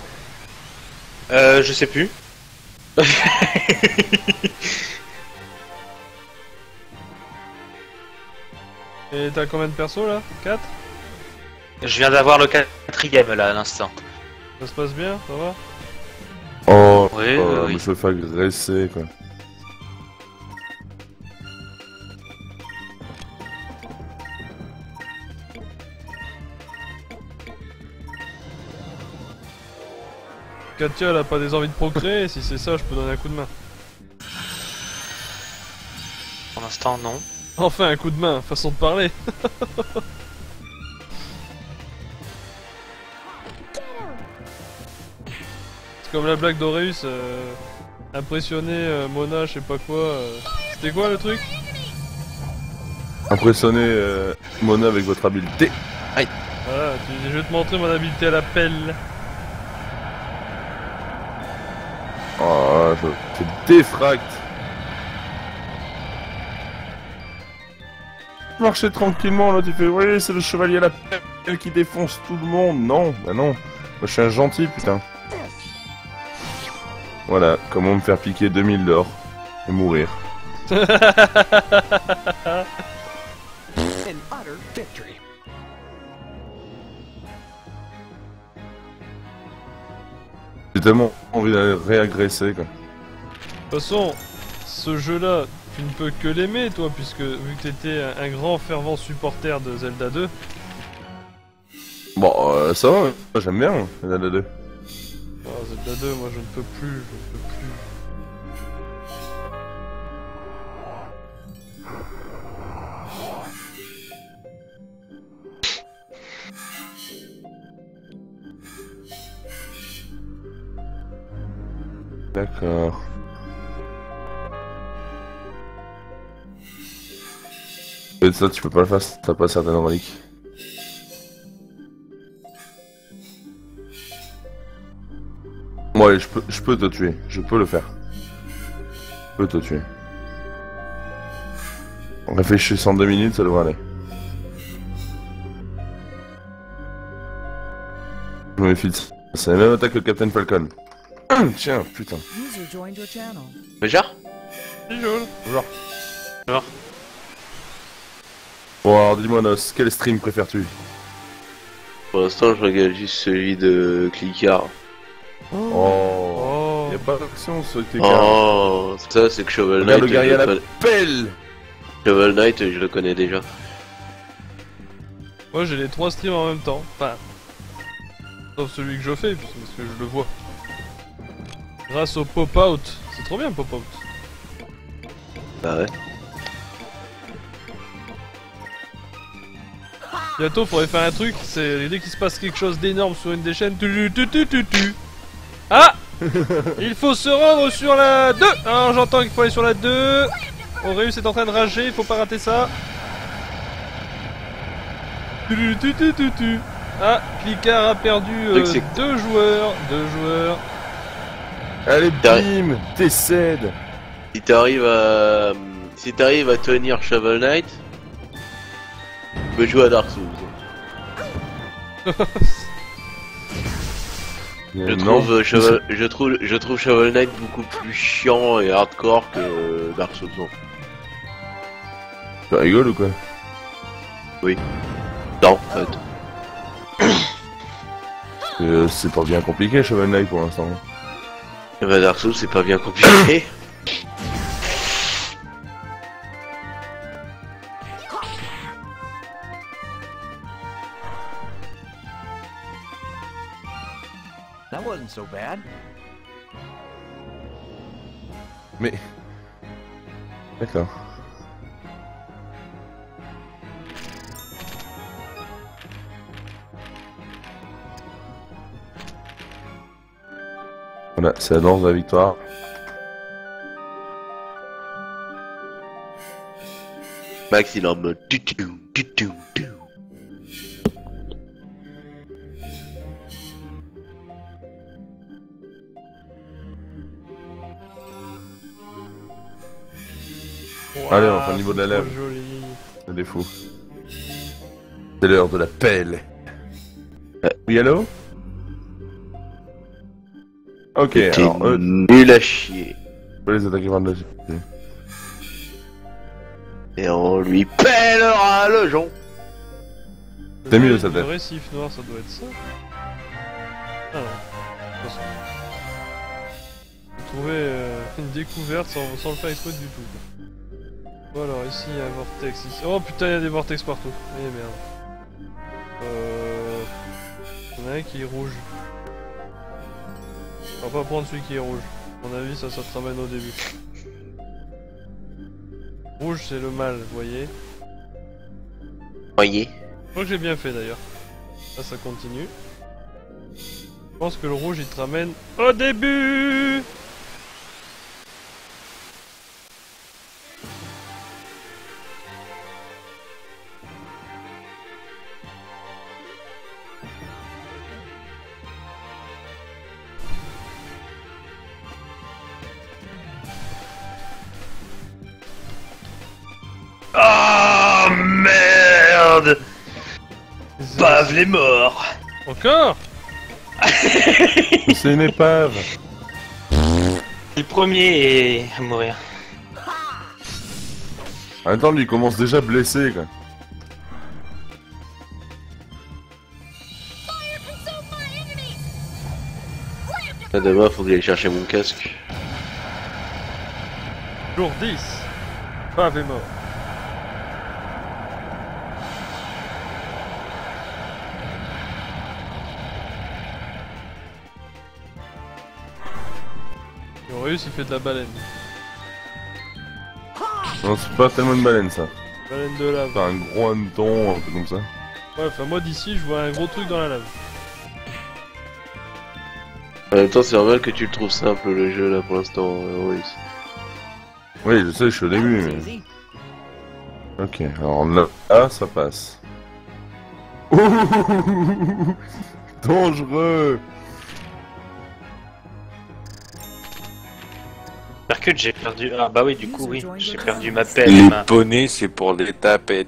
je sais plus. Et t'as combien de persos là? 4? Je viens d'avoir le 4ème là à l'instant. Ça se passe bien? Ça va? Oh, Oui, oui. je me fais agresser quoi. Katia elle a pas des envies de procréer, si c'est ça je peux donner un coup de main. Pour l'instant, non. Enfin un coup de main, façon de parler. C'est comme la blague d'Aureus, impressionner Mona, je sais pas quoi. C'était quoi le truc? Impressionnez Mona avec votre habileté. Voilà, tu dis je vais te montrer mon habileté à la pelle. Oh, je te défracte. Marcher tranquillement là, tu fais oui, c'est le chevalier à la pelle qui défonce tout le monde. Non, bah non. Moi je suis un gentil putain. Voilà, comment me faire piquer 2000 d'or et mourir. An utter victory. J'ai tellement envie d'aller réagresser quoi. De toute façon, ce jeu-là, tu ne peux que l'aimer, toi, puisque vu que t'étais un grand fervent supporter de Zelda 2. Bon, ça va, moi, j'aime bien Zelda 2. Ah, Zelda 2, moi je ne peux plus, je ne peux plus. D'accord. Et ça, tu peux pas le faire si t'as pas certaines reliques. Bon allez, je peux te tuer. Je peux le faire. Je peux te tuer. Réfléchis en 2 minutes, ça devrait aller. Je me méfie de ça. C'est la même attaque que le Captain Falcon. Tiens, putain. User joined your channel. Déjà? C'est joli. Genre. Bon alors dis-moi Nos, quel stream préfères-tu? Pour l'instant, je regarde juste celui de Clickard. Oh. Oh. Y'a pas d'option sur tes cartes. Oh, ça c'est que Shovel Regarde Knight. le guerrier à la connais- pelle. Shovel Knight, je le connais déjà. Moi j'ai les 3 streams en même temps. Enfin. Sauf celui que je fais, parce que je le vois. Grâce au pop-out. C'est trop bien pop-out. Bah ouais. Bientôt faudrait faire un truc, c'est dès qu'il se passe quelque chose d'énorme sur une des chaînes. Ah il faut se rendre sur la 2. Alors j'entends qu'il faut aller sur la 2. Aureus est en train de rager, il faut pas rater ça. Ah, Clickard a perdu truc, c'est 2 joueurs. 2 joueurs. Allez T'arri- bim, décède. Si t'arrives à tenir Shovel Knight, tu peux jouer à Dark Souls. Je trouve Shovel Knight beaucoup plus chiant et hardcore que Dark Souls. Tu rigoles ou quoi? Non, en fait. C'est pas bien compliqué Shovel Knight pour l'instant. Et bah Dark Souls c'est pas bien compliqué. That wasn't so bad. Mais... D'accord. Voilà, c'est la danse de la victoire. Max il est en mode tutu, tutu, tutu. Allez, on fait le niveau de la c'est trop lèvre. joli. C'est des fous. C'est l'heure de la pelle. Oui, allô? Ok, T'es alors eux, nul à chier. je peux les attaquer par dessus. Et on lui pèlera le jonc. C'est mieux, ça Le fait. récif noir, ça doit être ça. Ah non. Attention. J'ai trouvé une découverte sans le faire exprès du tout. Bon alors ici il y a un vortex ici. Oh putain il y a des vortex partout. Eh merde. Il y en a un qui est rouge. On va pas prendre celui qui est rouge. À mon avis ça te ramène au début. Rouge c'est le mal, vous voyez. Voyez. Je crois que j'ai bien fait d'ailleurs. Là ça continue. Je pense que le rouge il te ramène au début. Oh merde! Pave les morts! Encore. C'est une épave. Le premier à mourir. Attends, lui il commence déjà blessé quoi. Fire consumed my enemy! Lamp Là, demain, faut que j'aille chercher mon casque. Jour 10. Pave est mort. Et Horus il fait de la baleine. Non, c'est pas tellement une baleine ça. Baleine de lave. C'est un gros hanneton, un peu comme ça. Ouais, enfin moi d'ici je vois un gros truc dans la lave. En même temps, c'est normal que tu le trouves simple le jeu là pour l'instant, oui. Oui, je sais, je suis au début, That's mais... easy. Ok, alors là, ça passe. Dangereux. Percute, j'ai perdu. Ah bah oui, du coup, oui, j'ai perdu ma pelle. Les ma- poneys, c'est pour les tapettes.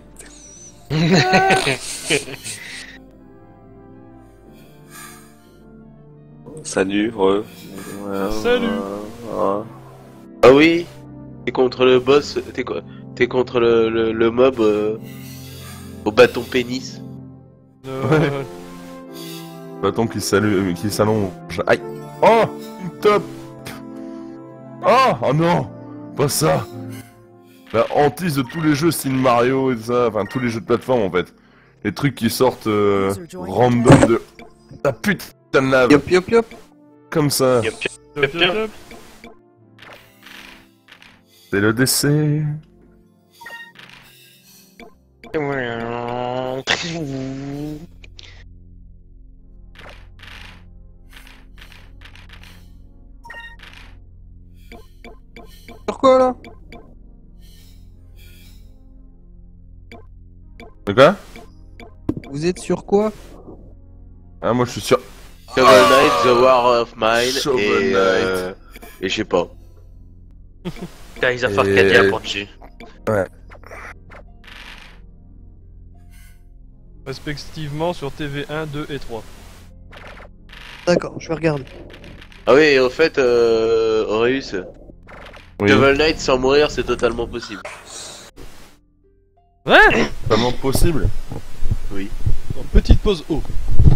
Salut, re. Salut. Ah oui. T'es contre le boss, t'es quoi? T'es contre le mob au bâton pénis. Euh, Bâton qui s'allonge. Aïe. Oh, top. Oh non, pas ça. La hantise de tous les jeux style Mario et tout ça, enfin tous les jeux de plateforme en fait. Les trucs qui sortent random de la putain de lave. Yop, yop, yop. Comme ça. Yop, Yop, yop, yop. C'est le décès. Pourquoi là? De quoi? Vous êtes sur quoi? Ah moi je suis sûr. Shovel Knight, The War of Mine Shovel Knight. et je sais pas. Guys of Et- Arcadia pour dessus. Respectivement sur TV1, 2 et 3. D'accord, je vais regarder. Ah oui, et au fait, Horus, Oui. Shovel Knight sans mourir, c'est totalement possible. Ouais. Vraiment possible. Oui. En petite pause eau.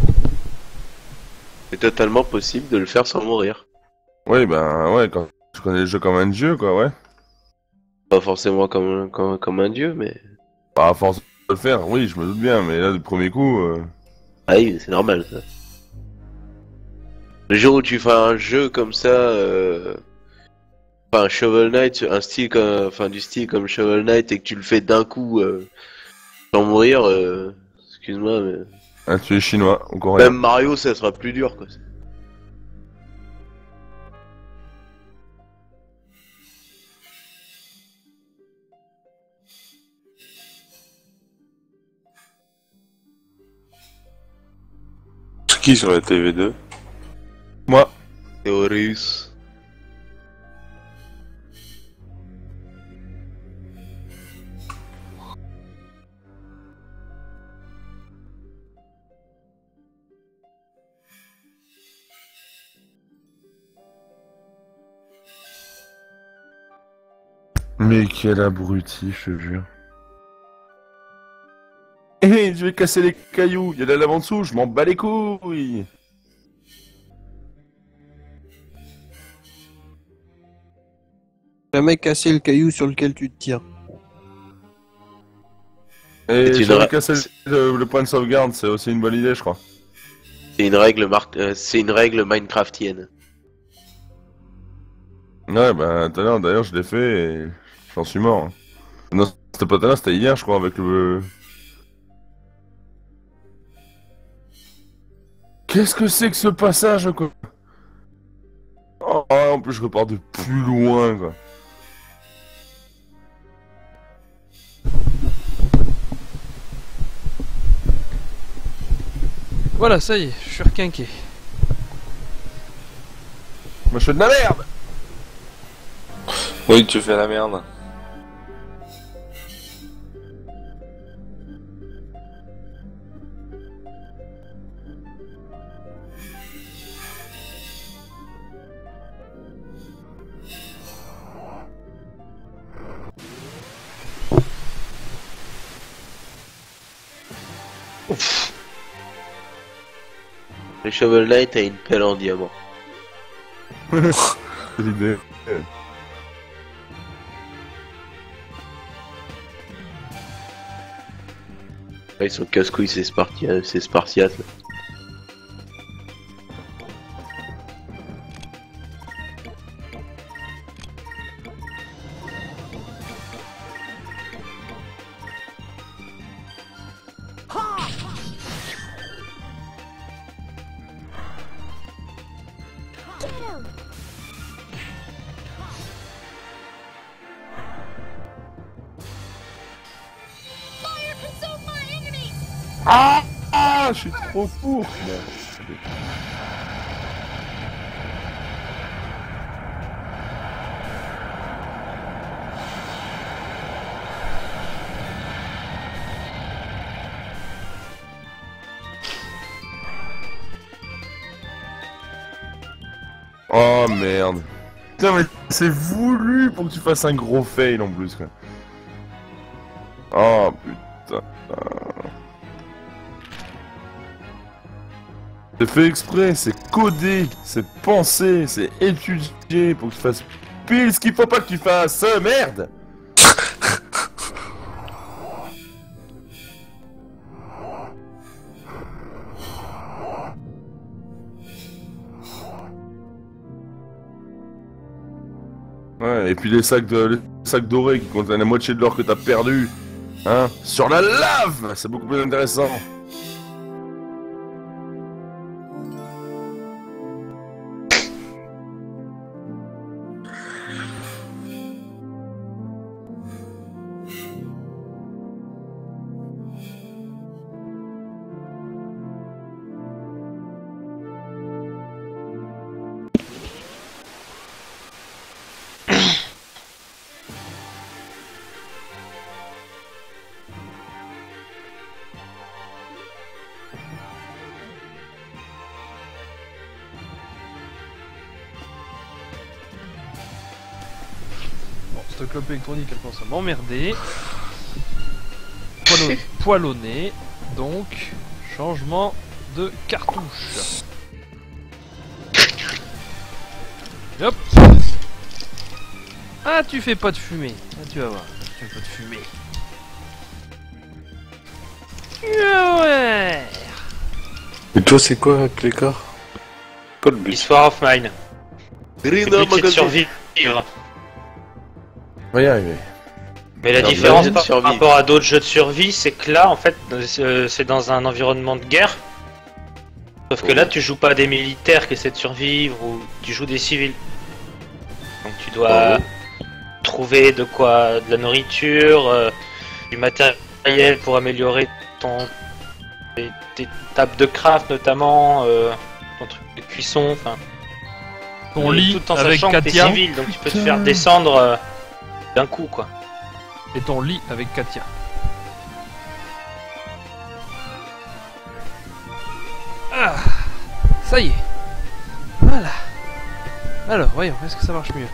C'est totalement possible de le faire sans mourir. Oui ben ouais, quand tu connais le jeu comme un dieu quoi, ouais. Pas forcément comme un dieu, mais... Bah à force de le faire, oui je me doute bien, mais là du premier coup... Ah oui, c'est normal ça. Le jour où tu fais un jeu comme ça, enfin un Shovel Knight, un style comme, enfin du style comme Shovel Knight et que tu le fais d'un coup sans mourir, excuse-moi, mais Ah, tu es chinois, ou coréen. même Mario ça sera plus dur quoi. C'est qui sur la TV2? Moi. C'est Horus. Mais quel abruti, je te jure. je vais casser les cailloux. Il y a de la lave en dessous, je m'en bats les couilles. Jamais casser le caillou sur lequel tu te tiens. Et tu je vais devrais- casser le point de sauvegarde, c'est aussi une bonne idée, je crois. C'est une règle Minecraftienne. Ouais, bah, tout à l'heure, d'ailleurs, je l'ai fait et j'en suis mort. Hein. Non, c'était pas tout à l'heure, c'était hier, je crois, avec le... Qu'est-ce que c'est que ce passage, quoi? Oh, en plus, je repars de plus loin, quoi. Voilà, ça y est, je suis requinqué. Moi, je fais de la merde! Oui, tu fais la merde. Le Shovel Knight a une pelle en diamant. C'est l'idée. Ils sont casse-couilles ces Spartiates là. Fire consume my enemy! Ah, je suis trop court! Oh merde. Putain, mais c'est voulu pour que tu fasses un gros fail en plus, quoi. Oh putain. C'est fait exprès, c'est codé, c'est pensé, c'est étudié pour que tu fasses pile ce qu'il faut pas que tu fasses, merde! Ouais, et puis les sacs dorés qui contiennent la moitié de l'or que t'as perdu, hein, sur la lave, c'est beaucoup plus intéressant. Bon, cette clope électronique, elle commence à m'emmerder. Poilonné, donc changement de cartouche. Hop. Ah, tu fais pas de fumée. Ah, tu vas voir, tu fais pas de fumée. Ouais. Et toi, c'est quoi, Clécor? Quoi le but? Histoire of mine. Le but, c'est de survivre. On va y arriver. Mais la Alors, différence jeu de par survie. rapport à d'autres jeux de survie, c'est que là, en fait, c'est dans un environnement de guerre. Sauf que là, tu joues pas des militaires qui essaient de survivre, ou tu joues des civils. Donc tu dois trouver de la nourriture, du matériel pour améliorer tes tables de craft notamment, ton truc de cuisson, enfin. Ton Et lit tout en avec sachant que t'es Katia. civil, donc tu peux te faire descendre d'un coup, quoi. Et ton lit avec Katia. Ah, ça y est. Voilà. Alors, voyons, est-ce que ça marche mieux?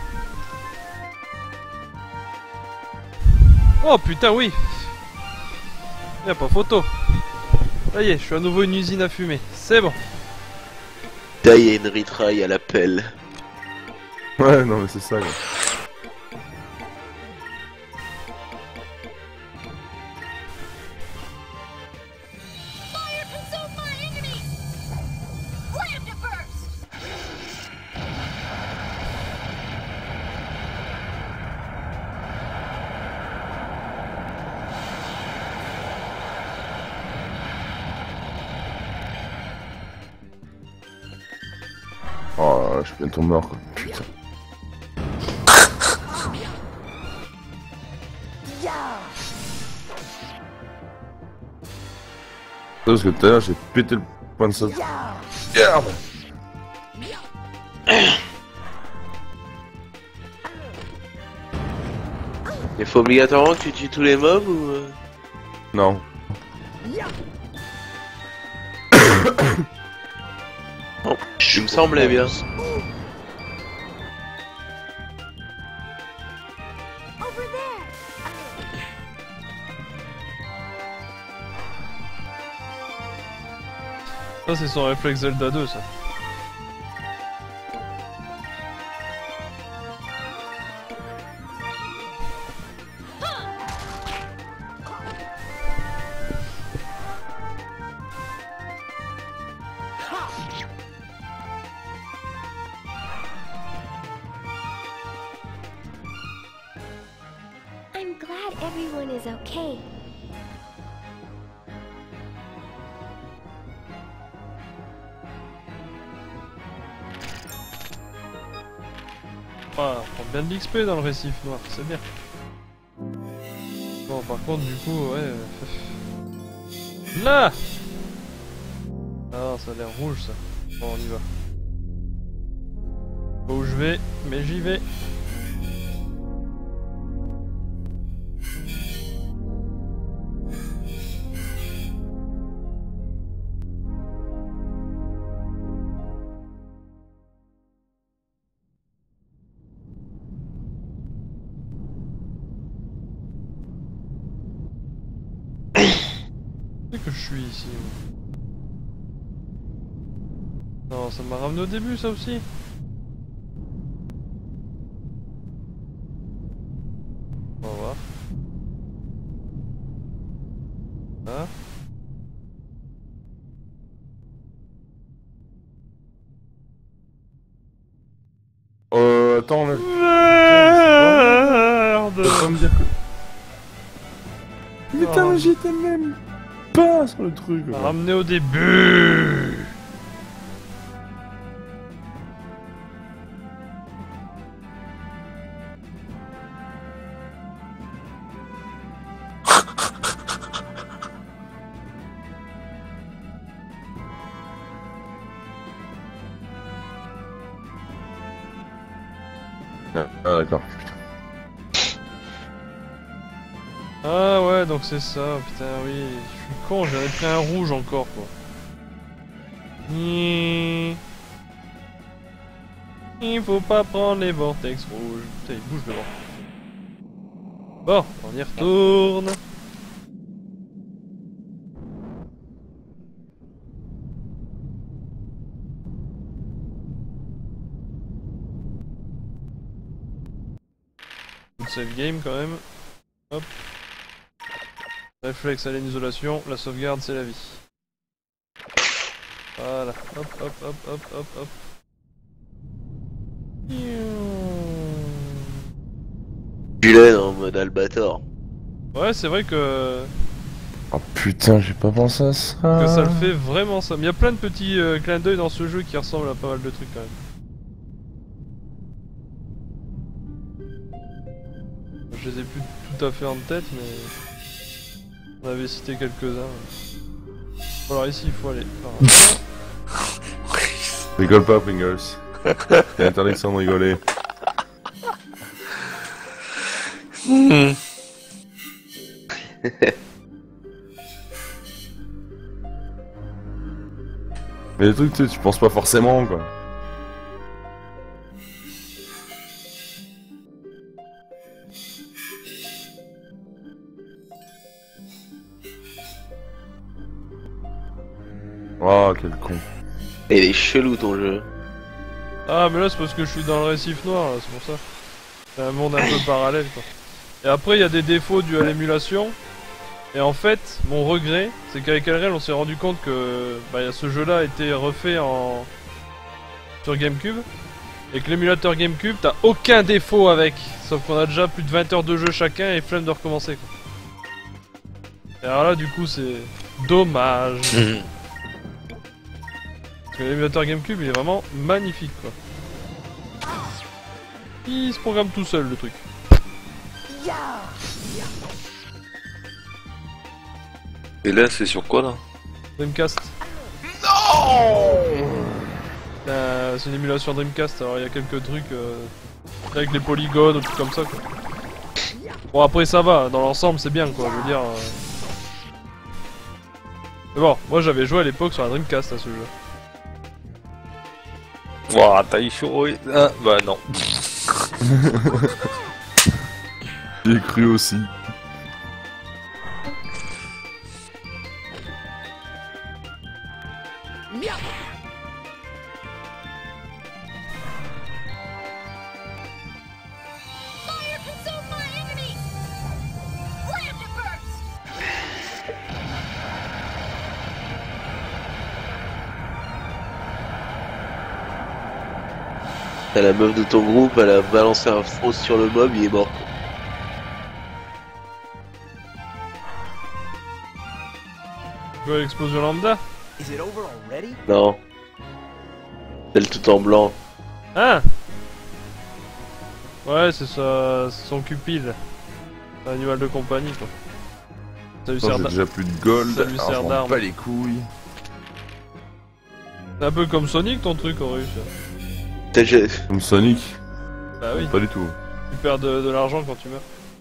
Oh putain, oui. Y'a pas photo. Ça y est, je suis à nouveau une usine à fumer. C'est bon. Die and retry à l'appel. Ouais, non, mais c'est ça, quoi. Fire consumed my enemy! Slammed it first! Oh, je suis bientôt mort, quoi. Putain. Parce que tout à l'heure, j'ai pété le point de sauvegarde. Merde. Il faut obligatoirement que tu tues tous les mobs ou... Non. Bon, il me semblait bien. Over there! Ça, c'est son réflexe Zelda 2, ça. I'm glad everyone is okay. Ah, on prend bien de l'XP dans le récif noir, c'est bien. Bon, par contre, du coup, ouais... Là! Ah, ça a l'air rouge, ça. Bon, on y va. Pas où je vais, mais j'y vais. C'est que je suis ici. Moi. Non, ça m'a ramené au début, ça aussi. On va voir. Ah. Attends, là. Merde! Tu vas pas me dire que... Putain, mais j'étais même pas sur le truc. quoi. Ramené au début. Ah, d'accord. Ah ouais, donc c'est ça, putain, oui. Je suis con, j'avais pris un rouge encore, quoi. Il faut pas prendre les vortex rouges. Putain, il bouge devant. Bon, on y retourne. Une save game quand même. Hop. Réflexe à l'isolation, la sauvegarde c'est la vie. Voilà, hop hop hop hop hop hop. Vilaine en mode Albator. Ouais, c'est vrai que Oh putain, j'ai pas pensé à ça. ça le fait vraiment ça. Mais il y a plein de petits clins d'œil dans ce jeu qui ressemblent à pas mal de trucs quand même. Je les ai plus tout à fait en tête, mais on avait cité quelques-uns. Alors ici, il faut aller. Rigole pas, Pringles. T'as interdiction de rigoler. Mais les trucs, tu penses pas forcément, quoi. Oh, quel con. Et il est chelou ton jeu. Ah, mais là, c'est parce que je suis dans le récif noir, là, c'est pour ça. C'est un monde un peu parallèle, quoi. Et après, il y a des défauts dus à l'émulation. Et en fait, mon regret, c'est qu'avec LRL, on s'est rendu compte que ce jeu-là a été refait sur GameCube. Et que l'émulateur GameCube, t'as aucun défaut avec. Sauf qu'on a déjà plus de 20 heures de jeu chacun et flemme de recommencer, quoi. Et alors là, du coup, c'est dommage. Parce que l'émulateur GameCube, il est vraiment magnifique, quoi. Il se programme tout seul, le truc. Et là, c'est sur quoi, là? Dreamcast. C'est une émulation Dreamcast, alors il y a quelques trucs avec les polygones ou trucs comme ça, quoi. Bon, après ça va, dans l'ensemble c'est bien, quoi, je veux dire. Mais bon, moi j'avais joué à l'époque sur la Dreamcast à ce jeu. Ouah, t'as eu chaud, oui. Ah, bah non. J'ai cru aussi. Fire consumed my enemy! Slammed it first! T'as la meuf de ton groupe, elle a balancé un fausse sur le mob, il est mort. Tu vois l'explosion lambda? Is it over already? Non. Elle tout en blanc. Ah! Ouais, c'est son cupide. C'est un animal de compagnie, quoi. Ça lui Attends, sert j'ai d'a- déjà plus de gold. Ça lui alors sert je m'en d'arme. bats les couilles. C'est un peu comme Sonic ton truc, Horus. Comme Sonic. Bah oui, Pas du tout. tu perds de l'argent quand tu meurs.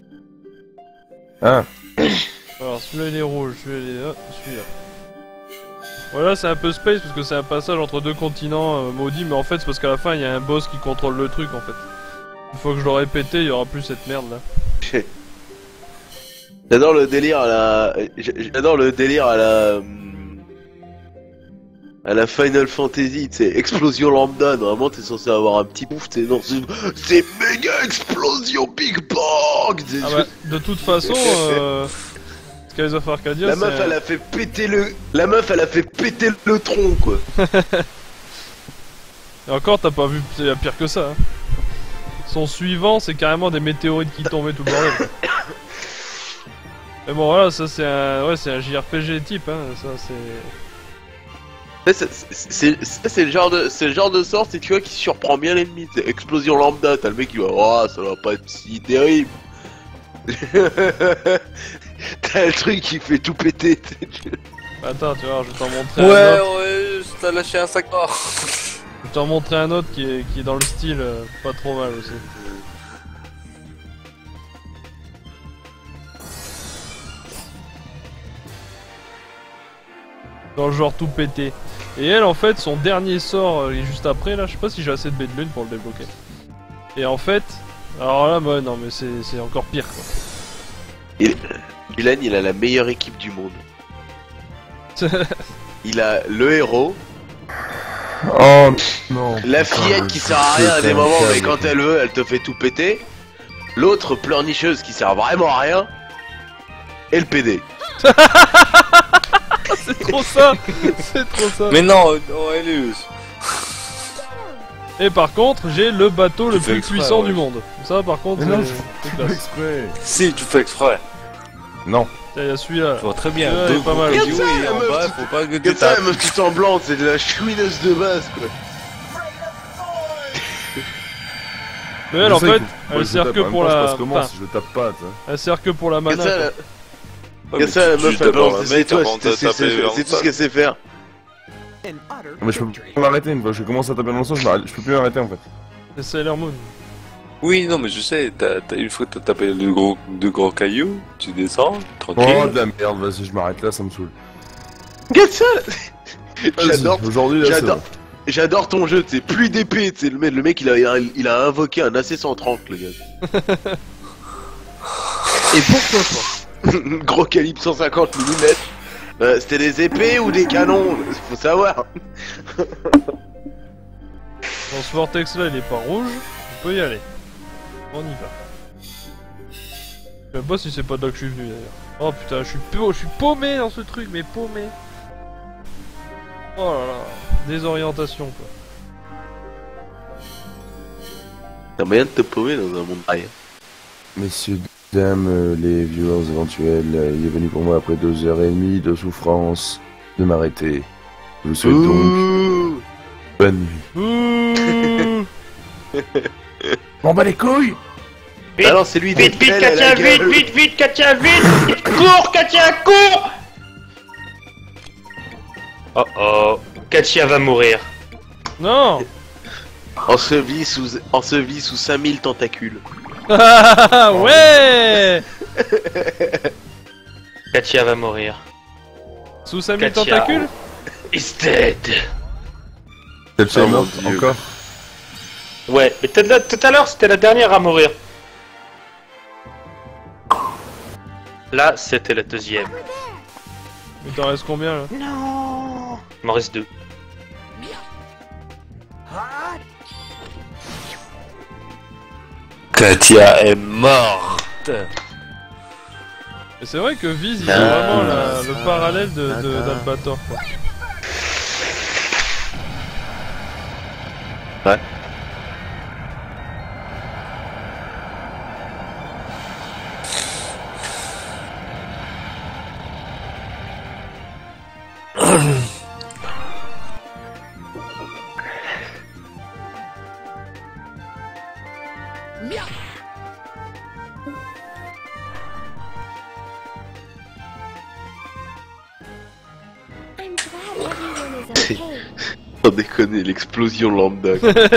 Ah, Alors celui-là il est rouge, celui-là. Voilà, c'est un peu space parce que c'est un passage entre deux continents maudits, mais en fait c'est parce qu'à la fin il y a un boss qui contrôle le truc en fait. Une fois que je l'aurai pété, il y aura plus cette merde là. J'adore le délire à la... J'adore le délire à la Final Fantasy, tu sais, explosion lambda, normalement t'es censé avoir un petit pouf, t'es non, c'est méga explosion Big Bang. Ah bah, de toute façon, Skies of Arcadia, La meuf, elle a fait péter le tronc, quoi. Et encore, t'as pas vu pire que ça. Hein. Son suivant, c'est carrément des météorites qui tombaient tout le bordel. Quoi. Mais bon, voilà, ça c'est un JRPG type, hein. Ça c'est. C'est le genre de sort, c'est tu vois, qui surprend bien l'ennemi. C'est explosion lambda, t'as le mec qui va, oh, ça va pas être si terrible. T'as le truc qui fait tout péter. Attends, tu vois, je vais t'en montrer un autre. Ouais, t'as lâché un sac noir. Je vais t'en montrer un autre qui est dans le style pas trop mal aussi. Dans le genre tout pété. Et elle, en fait, son dernier sort est juste après, là. Je sais pas si j'ai assez de baies de lune pour le débloquer. Et en fait, alors là, bah, non, mais c'est encore pire, quoi. Dylan, il a la meilleure équipe du monde. Il a le héros, oh non. la fillette qui sert à rien à des moments, mais quand elle veut, elle te fait tout péter. L'autre pleurnicheuse qui sert vraiment à rien. Et le PD. C'est trop ça. C'est trop ça. Mais non, Elus. Et par contre, j'ai le bateau le fais plus exprès, puissant ouais. du monde. Ça, par contre, Mais non, c'est Pas classe. exprès. Si, tu fais exprès. Non. Tiens, il y a celui-là. Tu vois très bien. Ouais, Deux il est pas gros mal. cailloux Regarde ça, et la en meuf, bas, tu- faut pas que tu Regarde ça, la tapes. meuf toute en blanc, c'est de la chouineuse de base, quoi. Mais elle, en fait, elle je sert tape, que en même pour temps, je la. passe comment Enfin, si je tape pas, tu sais. elle sert que pour la mana. Regarde ça, quoi. la- Ouais, Regarde ça, la tu meuf, tues elle d'abord balance le des mec étoiles, avant de c'est taper vers tout le ce qu'elle sait faire. An utter Mais je peux victory. pas m'arrêter une fois que je commence à taper dans le sens, je peux plus m'arrêter en fait. C'est Sailor Moon. Oui, non, mais je sais, une fois que t'as tapé deux gros cailloux, tu descends, Oh tranquille. de la merde, vas-y, je m'arrête là, ça me saoule. Regarde ça. J'adore. Vas-y, aujourd'hui, là, c'est J'adore. bon. J'adore ton jeu, tu sais, plus d'épée, tu sais, le mec il a invoqué un AC-130, le gars. Et pourquoi pas? Gros calibre 150 mm. C'était des épées ou des canons? Faut savoir. Bon, ce vortex là il est pas rouge, on peut y aller. On y va. Je sais pas si c'est pas de là que je suis venu d'ailleurs. Oh putain, je suis paumé dans ce truc, mais paumé. Oh là là, désorientation quoi. T'as moyen de te paumer dans un monde pareil. Messieurs, dames, les viewers éventuels, il est venu pour moi après 2h30 de souffrance de m'arrêter. Je vous souhaite donc bonne nuit. Ouh. M'en bats les couilles! Vite, Alors c'est lui vite, vite, d'Excel, elle a Katia, vite, gueule. vite, vite, Katia, vite! Cours, Katia, cours! Oh oh, Katia va mourir. Non. Enseveli sous 5000 tentacules. Ouais. Katia va mourir. Sous 5000 Katia. tentacules. Is dead. Celle-ci Oh est mon morte Dieu. encore? Ouais, mais tout à l'heure c'était la dernière à mourir. Là, c'était la deuxième. Mais t'en restes combien là? Non. Il m'en reste 2. Katia est morte. Et c'est vrai que Viz il Ah, est vraiment le parallèle d'Albator quoi. Ouais. I'm glad everyone is okay. Sans déconner, l'explosion lambda.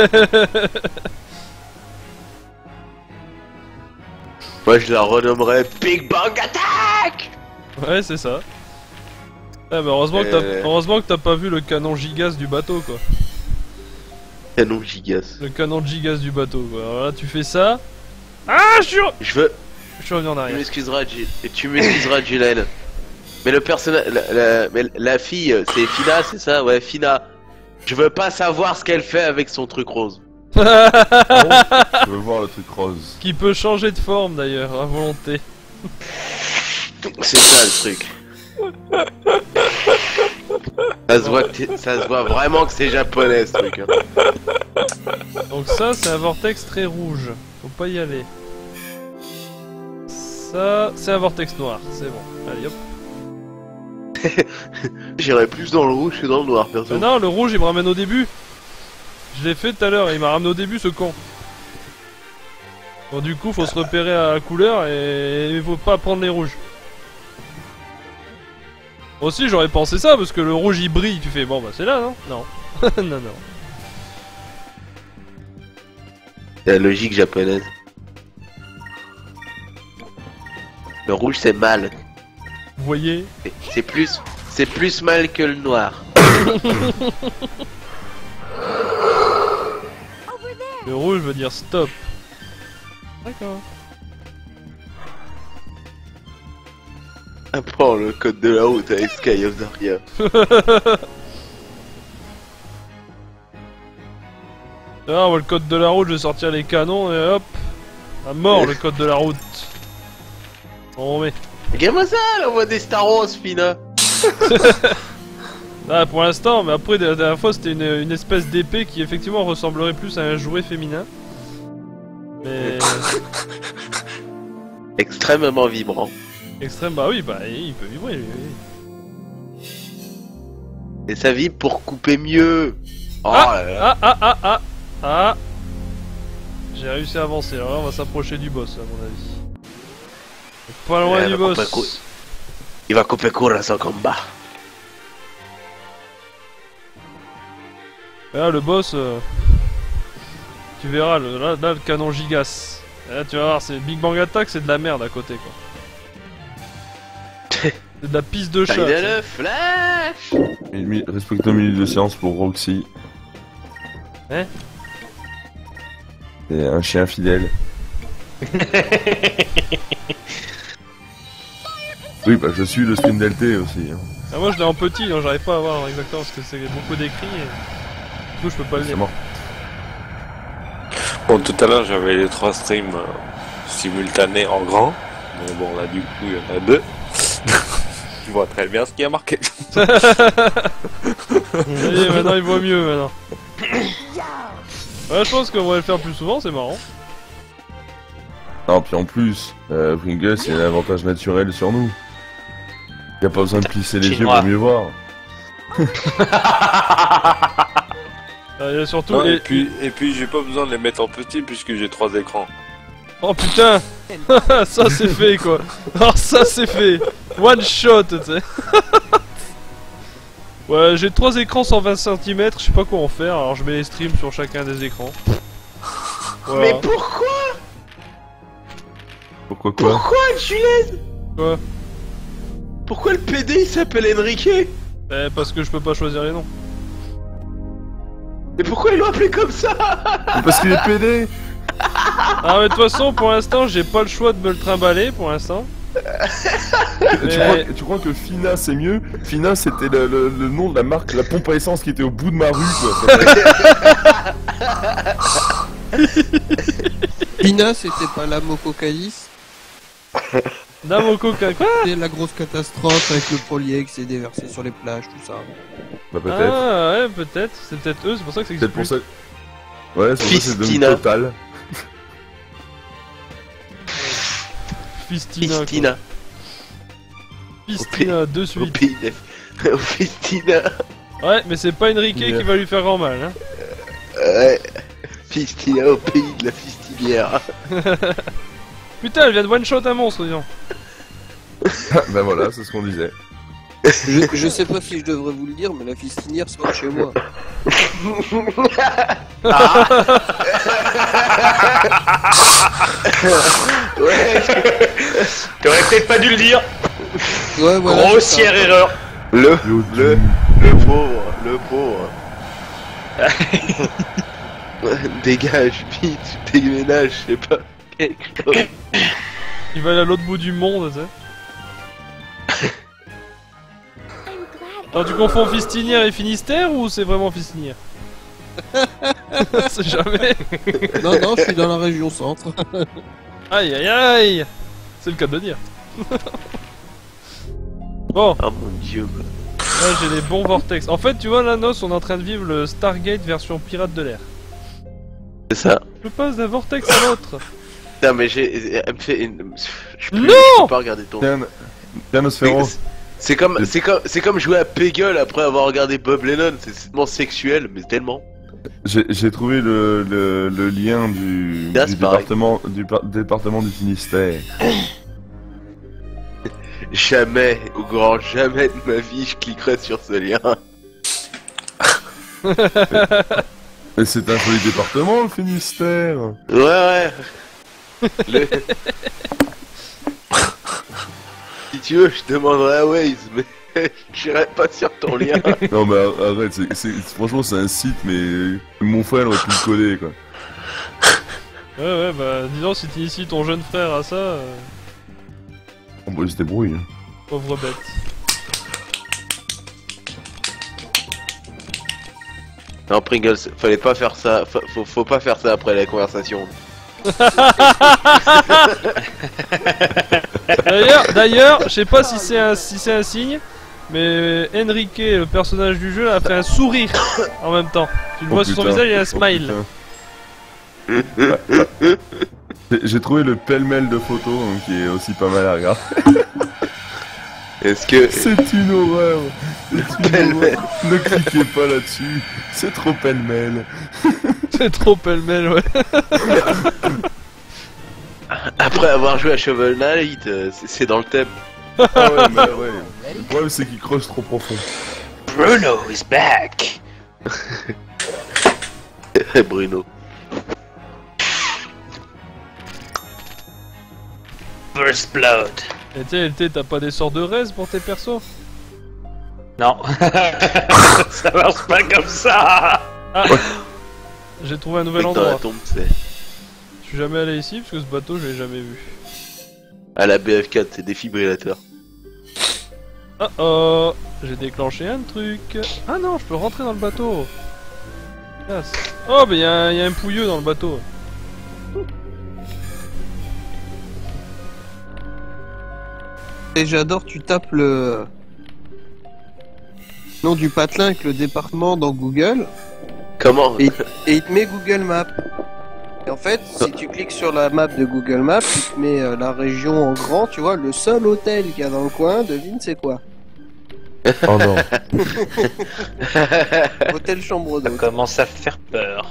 Moi je la renommerais Big Bang Attack. Ouais c'est ça. Ah bah heureusement que t'as pas vu le canon gigas du bateau quoi. Canon gigas. Le canon de gigas du bateau quoi. Alors là tu fais ça. Ah je suis revenu en Tu arrière. m'excuseras, Julen. Mais le personnage, la fille, c'est Fina, c'est ça? Ouais, Fina. Je veux pas savoir ce qu'elle fait avec son truc rose. Je veux voir le truc rose. Qui peut changer de forme d'ailleurs à volonté. C'est ça le truc. Ça se voit vraiment que c'est japonais ce truc. Hein. Donc ça c'est un vortex très rouge. Faut pas y aller. Ça c'est un vortex noir. C'est bon. Allez hop. J'irais plus dans le rouge que dans le noir, perso. Mais non le rouge il me ramène au début. Je l'ai fait tout à l'heure. Il m'a ramené au début ce con. Bon du coup faut se repérer à la couleur et il faut pas prendre les rouges. Aussi j'aurais pensé ça parce que le rouge il brille, tu fais bon bah c'est là non? Non. Non non. C'est la logique japonaise. Le rouge c'est mal. Vous voyez? C'est plus mal que le noir. Le rouge veut dire stop. D'accord. Apprends le code de la route avec Sky of Daria. Ah, on voit le code de la route, je vais sortir les canons et hop. À mort le code de la route. On remet. Regarde-moi ça, la voix des Staros, Fina. Ah, pour l'instant, mais après, la dernière fois, c'était une espèce d'épée qui effectivement ressemblerait plus à un jouet féminin. Mais. Extrêmement vibrant. Extrême, bah oui, bah il peut vibrer. Oui. Et ça vibre pour couper mieux. Oh Ah, là là. Ah. J'ai réussi à avancer, alors là, on va s'approcher du boss, à mon avis. Pas loin Ouais, du il va couper boss. Il va couper court à son combat. Là, le boss, tu verras, là, le canon gigas. Là, tu vas voir, c'est Big Bang Attack, c'est de la merde à côté, quoi. C'est de la piste de chat. Il a ça. le flash. Respectons une minute de séance pour Roxy. Hein? C'est un chien fidèle. Oui, bah je suis le stream d'LT aussi. Hein. Ah, moi je l'ai en petit, donc j'arrive pas à voir exactement parce que c'est beaucoup d'écrits et... Du coup je peux pas le C'est lire. mort. Bon, tout à l'heure, j'avais les 3 streams simultanés en grand. Mais bon, là, du coup, il y en a 2. Je vois très bien ce qui a marqué. Ça y est, maintenant il voit mieux maintenant. Ouais, je pense qu'on va le faire plus souvent, c'est marrant. Non, puis en plus, Pringles, il a un avantage naturel sur nous. Il a pas besoin de plisser les yeux Chinois. pour mieux voir. Il y a surtout Non, les... et puis j'ai pas besoin de les mettre en petit puisque j'ai 3 écrans. Oh putain. Ça c'est fait quoi. Alors ça c'est fait. One shot, tu sais. Ouais, j'ai 3 écrans 120 cm, je sais pas quoi en faire, alors je mets les streams sur chacun des écrans. Voilà. Mais pourquoi Pourquoi quoi? Pourquoi Julien Quoi? Pourquoi le PD il s'appelle Enrique? Parce que je peux pas choisir les noms. Mais pourquoi ils l'ont appelé comme ça? Mais parce qu'il est PD. Ah mais de toute façon pour l'instant j'ai pas le choix de me le trimballer pour l'instant. Tu crois que Fina c'est mieux? Fina c'était le nom de la marque, la pompe à essence qui était au bout de ma rue quoi. Pina, c'était pas la Mococaïs? Namoko quoi? C'était la grosse catastrophe avec le prolier qui s'est déversé sur les plages, tout ça. Bah peut-être. Ah ouais peut-être, c'est peut-être eux, c'est pour ça que ça existe Peut-être pour plus. ça. Ouais, c'est pour ça que c'est devenu Fistina. Total. Fistina. quoi. Fistina. Fistina de Au suite. pays de... Au Fistina. Ouais mais c'est pas Enrique Yeah. qui va lui faire grand mal hein. Ouais. Fistina au pays de la fistinière. Putain elle vient de one shot un monstre disons. Bah voilà, c'est ce qu'on disait. Je sais pas si je devrais vous le dire, mais la fistinière c'est pas chez moi. Ouais. T'aurais peut-être pas dû le dire. Ouais, voilà. Grossière erreur. Le pauvre, le pauvre. Dégage, vite, déménage, je sais pas. Quelque chose. Il va aller à l'autre bout du monde tu sais. I'm glad. Alors tu confonds Fistinière et Finistère ou c'est vraiment Fistinière? C'est jamais. Non, non, je suis dans la région centre. Aïe aïe aïe. C'est le cas de dire. Bon, Oh mon dieu. quoi. là j'ai les bons vortex. En fait tu vois là Nos on est en train de vivre le Stargate version pirate de l'air. C'est ça. Je passe d'un vortex à l'autre. Putain, mais elle me fait une. Je peux, Non je peux pas regarder ton. Tiens, Nosfero. C'est comme jouer à Peggle après avoir regardé Bob Lennon. C'est tellement sexuel, mais tellement. J'ai trouvé le lien du Là, c'est pareil. département du Finistère. Jamais, au grand jamais de ma vie, je cliquerai sur ce lien. Et c'est un joli département, le Finistère. Ouais. Le- Si tu veux, je demanderai à Waze, mais j'irai pas sur ton lien. Non mais arrête, franchement c'est un site, mais mon frère aurait pu le coller quoi. Ouais bah disons si tu inities ton jeune frère à ça, On va se débrouiller. Hein. pauvre bête. Non, Pringles, fallait pas faire ça. Faut pas faire ça après la conversation. D'ailleurs, je sais pas si c'est un signe, mais Enrique, le personnage du jeu, a fait un sourire en même temps. Tu le vois sur son putain. visage, il y a un Oh, smile. putain. J'ai trouvé le pêle-mêle de photos hein, qui est aussi pas mal à regarder. Est-ce que. C'est une horreur. C'est une Pêle-mêle. horreur. Ne cliquez pas là-dessus. C'est trop pêle-mêle. C'est trop pêle-mêle, ouais. Après avoir joué à Shovel Knight, c'est dans le thème. Ah ouais, mais ouais. Le problème c'est qu'il creuse trop profond. Bruno is back. Bruno. First blood. Et tu sais, t'as pas des sorts de res pour tes persos? Non. Ça marche pas comme ça. Ah j'ai trouvé un nouvel Mec, dans la endroit. tombe, c'est. Je suis jamais allé ici parce que ce bateau, je l'ai jamais vu. À la BF4, c'est défibrillateur. Oh oh. j'ai déclenché un truc. Ah non, je peux rentrer dans le bateau. Yes. Oh, mais y a un pouilleux dans le bateau. Et j'adore, tu tapes le nom du patelin avec le département dans Google Comment et il te met Google Maps. Et en fait, si tu cliques sur la map de Google Maps, il te met la région en grand, tu vois, le seul hôtel qu'il y a dans le coin, devine c'est quoi? Oh non. Hôtel chambre Ça d'hôte. commence à faire peur.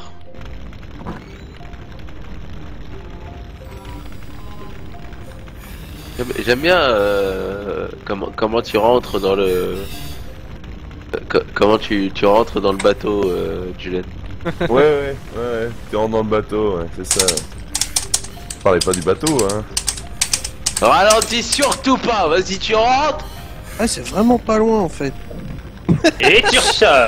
J'aime bien comment tu rentres dans le comment tu rentres dans le bateau, Julian. Ouais. Tu rentres dans le bateau, ouais, c'est ça. Parlez pas du bateau, hein. Ralentis surtout pas, vas-y tu rentres. Ah, c'est vraiment pas loin en fait. Et tu ressors.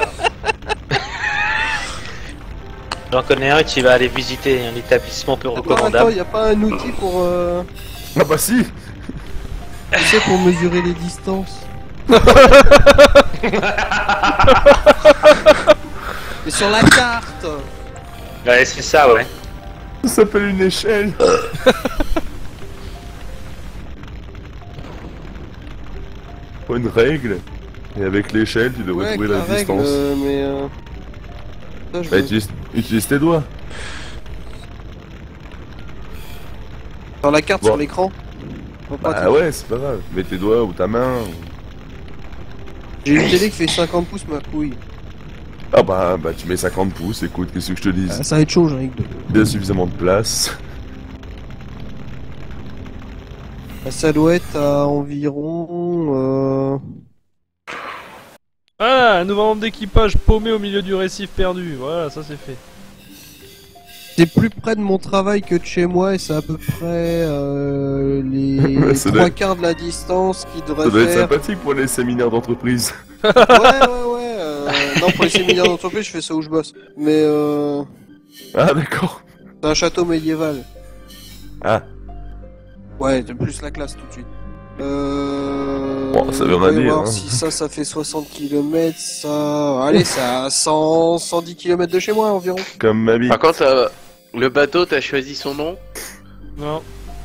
J'en connais un qui va aller visiter un établissement peu Attends, recommandable. y a pas un outil pour Ah bah si. tu sais, pour mesurer les distances? C'est sur la carte. Ouais, c'est ça, ouais. Ça s'appelle une échelle. Faut une règle. Et avec l'échelle, tu devrais Ouais, trouver la avec règle, distance. mais ça, je Bah, veux- utilise tes doigts. Sur la carte, Bon. sur l'écran. Pas Bah pratique. ouais, c'est pas grave. Mets tes doigts ou ta main. J'ai une télé qui fait 50 pouces, ma couille. Ah bah tu mets 50 pouces, écoute, qu'est-ce que je te dis. Ça va être chaud, Jean-Yves. Il y a suffisamment de place. Ça doit être à environ... Ah, un nouveau membre d'équipage paumé au milieu du récif perdu. Voilà, ça c'est fait. C'est plus près de mon travail que de chez moi et c'est à peu près les Ça doit trois être- quarts de la distance qui devrait Ça doit être faire... sympathique pour les séminaires d'entreprise. Ouais. Non, pour les séminaires d'entreprise, je fais ça où je bosse. Mais Ah d'accord. c'est un château médiéval. Ah, Ouais, c'est plus la classe tout de suite. Bon, ça veut rien voyons dire, voir hein. si ça fait 60 km, ça... Allez, c'est à 100, 110 km de chez moi environ. comme ma vie. Par contre, le bateau, t'as choisi son nom? Non.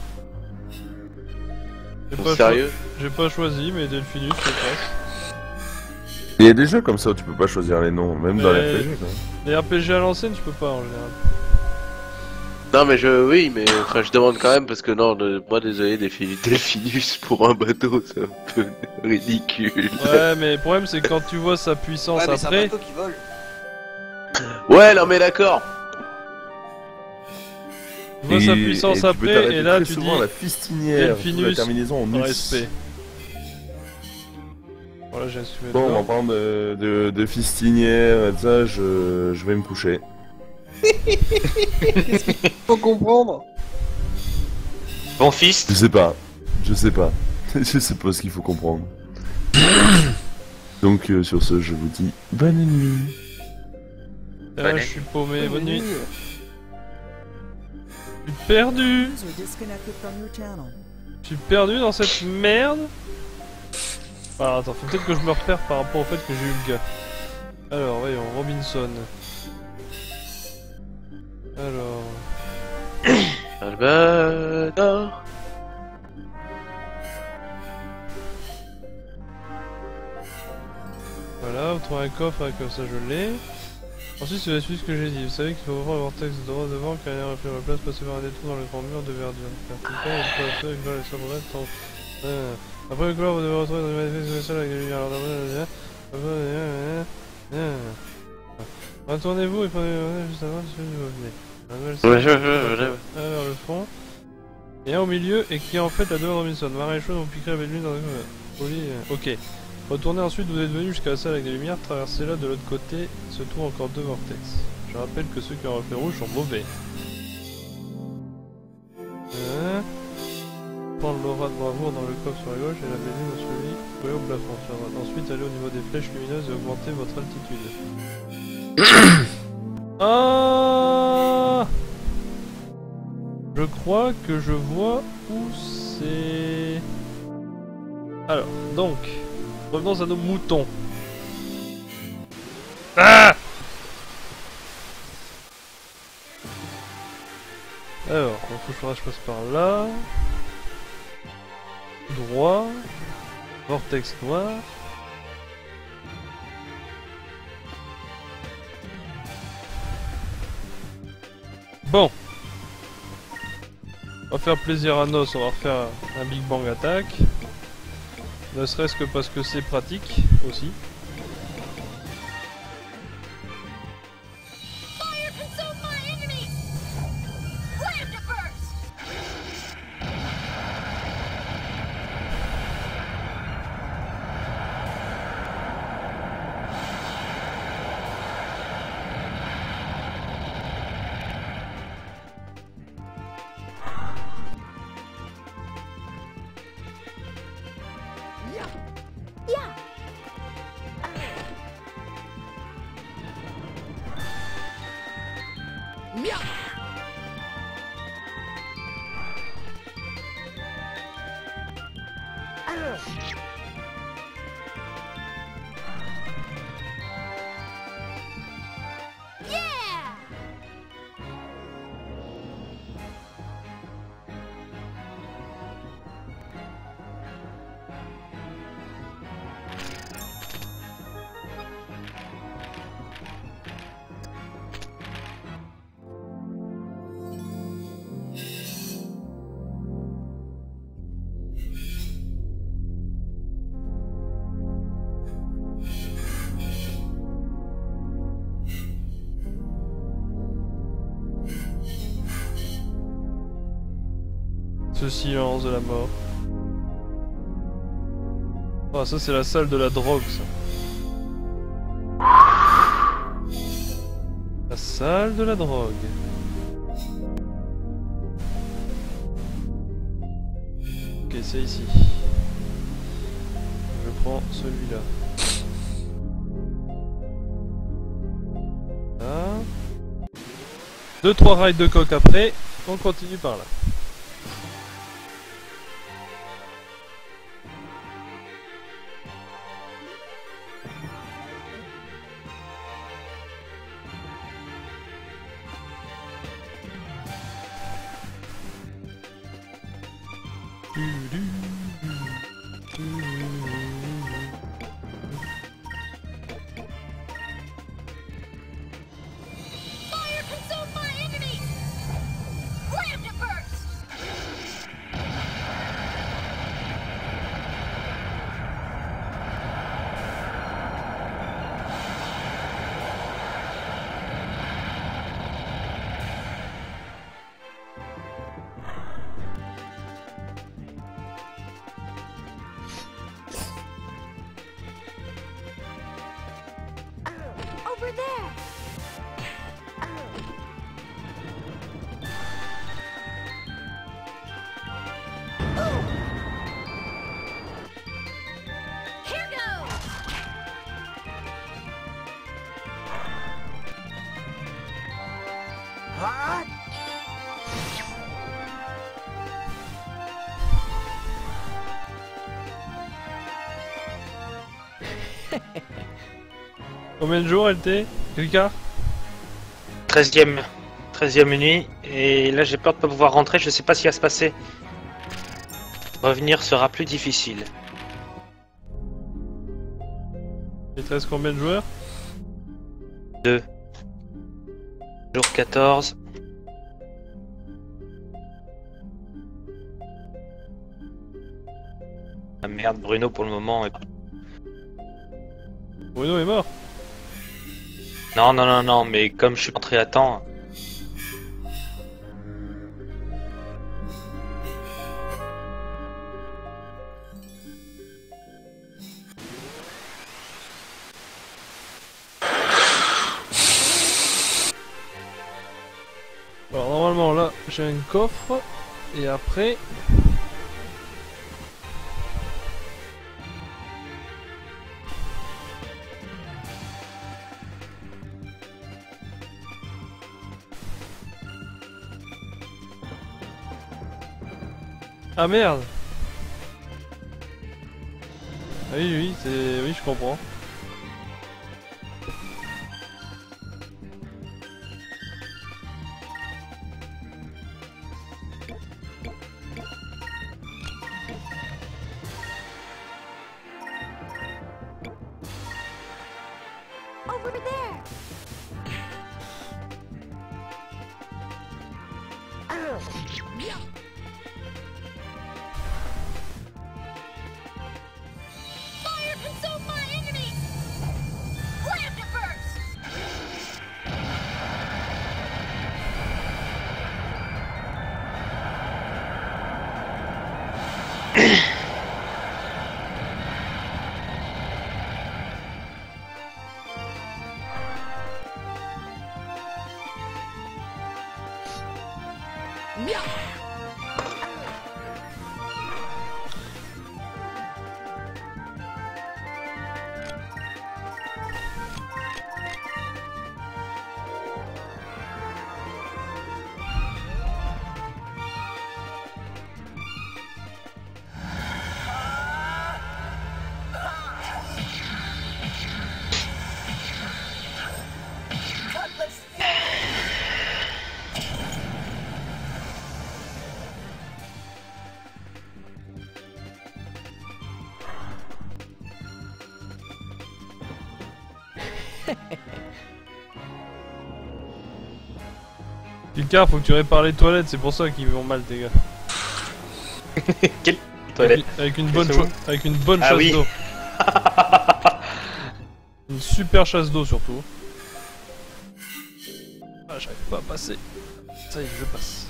J'ai pas Sérieux? J'ai pas choisi, mais Delphinus, je passe. Il y a des jeux comme ça où tu peux pas choisir les noms, même dans les Mais- RPG. Quoi. Les RPG à l'ancienne, tu peux pas en général. Non mais oui, mais enfin je demande quand même parce que non, moi désolé, Delphinus pour un bateau, c'est un peu ridicule. Ouais, mais le problème c'est que quand tu vois sa puissance Ouais, mais c'est un après. bateau qui vole. Ouais, non mais d'accord. Tu vois sa Et puissance tu peux après, t'arrêter et là très tu souvent dis à la fistinière, Delphinus, la terminaison en nus. respect. Voilà, j'ai insumé Bon, dedans. en parlant de fistinière et de ça, je vais me coucher. Faut comprendre. Bon fils. Je sais pas. Je sais pas ce qu'il faut comprendre. Donc sur ce, je vous dis bonne nuit. Et là, je suis paumé, bonne nuit. Je suis perdu. User disconnected from your channel. Je suis perdu dans cette merde. Alors attends, faut peut-être que je me repère par rapport au fait que j'ai eu le gars. Alors, voyons, Robinson. Alors... Salvador. Voilà, vous trouvez un coffre, comme ça je l'ai. Ensuite, c'est la suite ce que j'ai dit. Vous savez qu'il faut ouvrir le vortex droit devant, car il y a un reflet de place, passer par un détour dans le grand mur de verdure. Après, le couloir, vous devez retrouver dans les manifestes de sol avec des lumières. Retournez-vous et prenez juste avant celui que vous venez. Vers le fond. Et un au milieu, et qui est en fait la demande Robinson. Marée chaude, on piquerait avec l'une dans le... Ok. Retournez ensuite, vous êtes venu jusqu'à la salle avec des lumières, traversez-la de l'autre côté, se trouvent encore deux vortex. Je rappelle que ceux qui ont un reflet rouge sont mauvais. Prendre l'aura de bravoure dans le coffre sur la gauche et la baiser dans celui collé au plafond sur la droite. Ensuite, allez au niveau des flèches lumineuses et augmentez votre altitude. Ah, je crois que je vois où c'est... Alors, donc... Revenons à nos moutons. Ah! Alors, il faudra que je passe par là. Droit. Vortex noir. Bon. On va faire plaisir à Nos, on va refaire un Big Bang Attack. Ne serait-ce que parce que c'est pratique aussi. Fire consume my enemy! Slam to first! Yeah! Yeah! Ce silence de la mort. Ah, ça c'est la salle de la drogue, ça. La salle de la drogue. Ok, c'est ici. Je prends celui-là. Là. 2-3 rails de coque après, on continue par là. Fire consume my enemy! Slam to first! Over there! Here goes! Hot! Combien de jours elle était, Lucas? 13e nuit, et là j'ai peur de pas pouvoir rentrer, je sais pas ce qui va se passer. Revenir sera plus difficile. Il te reste combien de joueurs? 2. Jour 14. Ah merde, Bruno pour le moment est... Bruno est mort. Non, non, non, non, mais comme je suis entré à temps... Alors normalement là j'ai un coffre et après ah merde. Oui, oui, c'est... Oui, je comprends. Over there. Fire consume my enemy. Blast it first. Picard, faut que tu répares les toilettes, c'est pour ça qu'ils vont mal tes gars. Quelle toilette? Avec une Qu'est-ce bonne, que avec une bonne Ah chasse oui. d'eau. Une super chasse d'eau surtout. Ah, j'arrive pas à passer. Ça y est, je passe.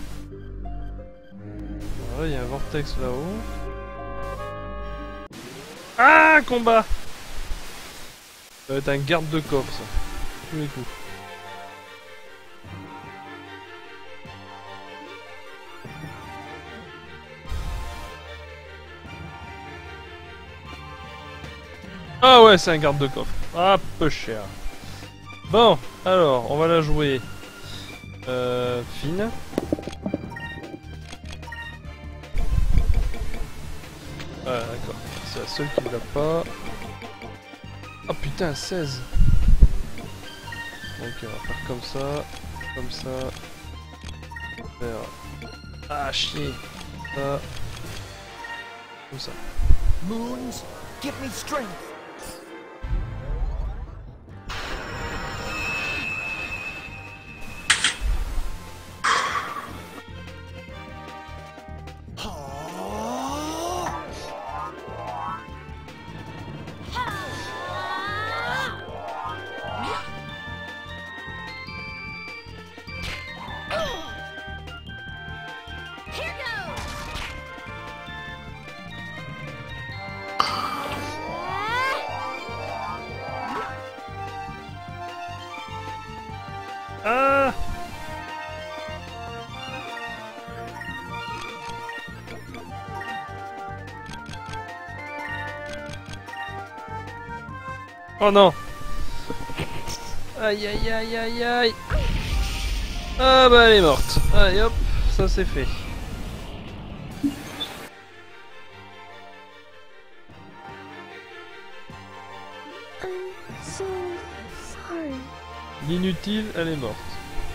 Voilà, il y a un vortex là-haut. Ah, combat! Ça va être un garde de coffre, ça. Tous les coups. Ah ouais, c'est un garde de coffre. Ah, peu cher. Bon, alors, on va la jouer. Fine. Ah, d'accord. C'est la seule qui l'a pas. Oh putain, 16. Donc, on va faire comme ça. Comme ça. Faire. Ah, chier. Ça. Comme ça. Moons, give me strength. Here goes. Ah! Oh non! Aïe aïe aïe aïe aïe! Ah bah elle est morte. Allez hop, ça c'est fait. So sorry. L'inutile, elle est morte.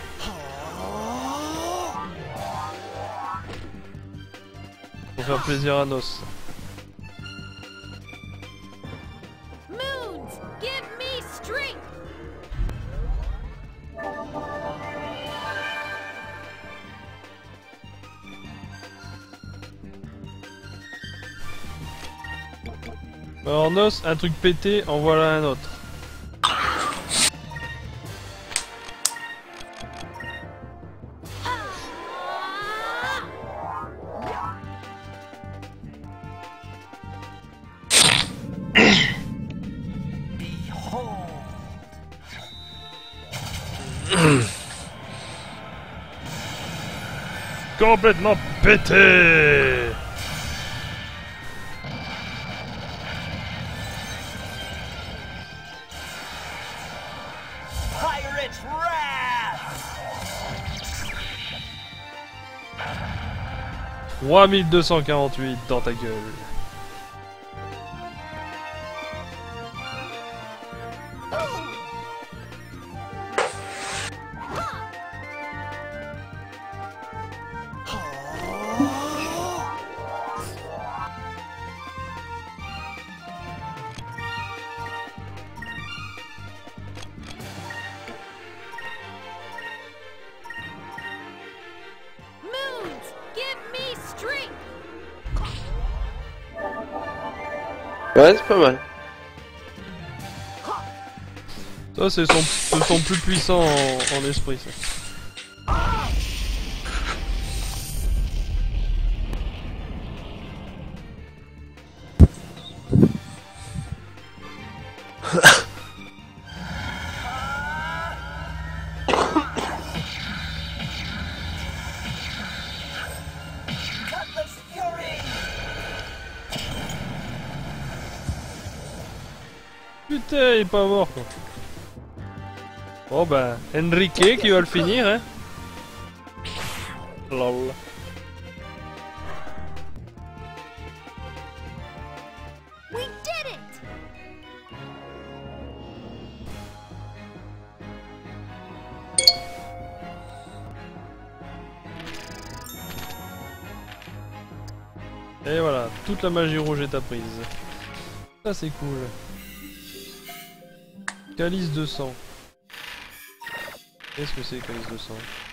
Pour faire plaisir à Nos. Moons, give me strength. Alors Nos, un truc pété, en voilà un autre. Complètement pété. Pirate's Wrath! 3248 dans ta gueule. Ouais, c'est pas mal. Ça, c'est son plus puissant en esprit, ça. Cutlass Fury! Putain, il est pas mort, quoi. Bon, bah, Enrique qui va le finir, hein. Lol. We did it! Et voilà, toute la magie rouge est apprise. Ça, c'est cool. Calice de sang. Qu'est-ce que c'est, calice de sang?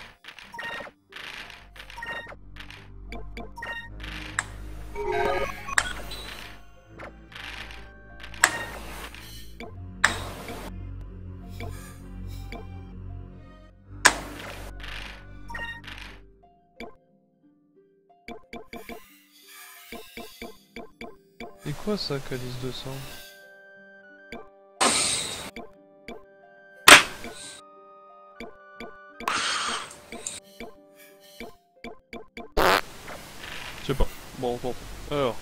C'est quoi ça, calice de sang? Je sais pas. Bon, bon. Alors.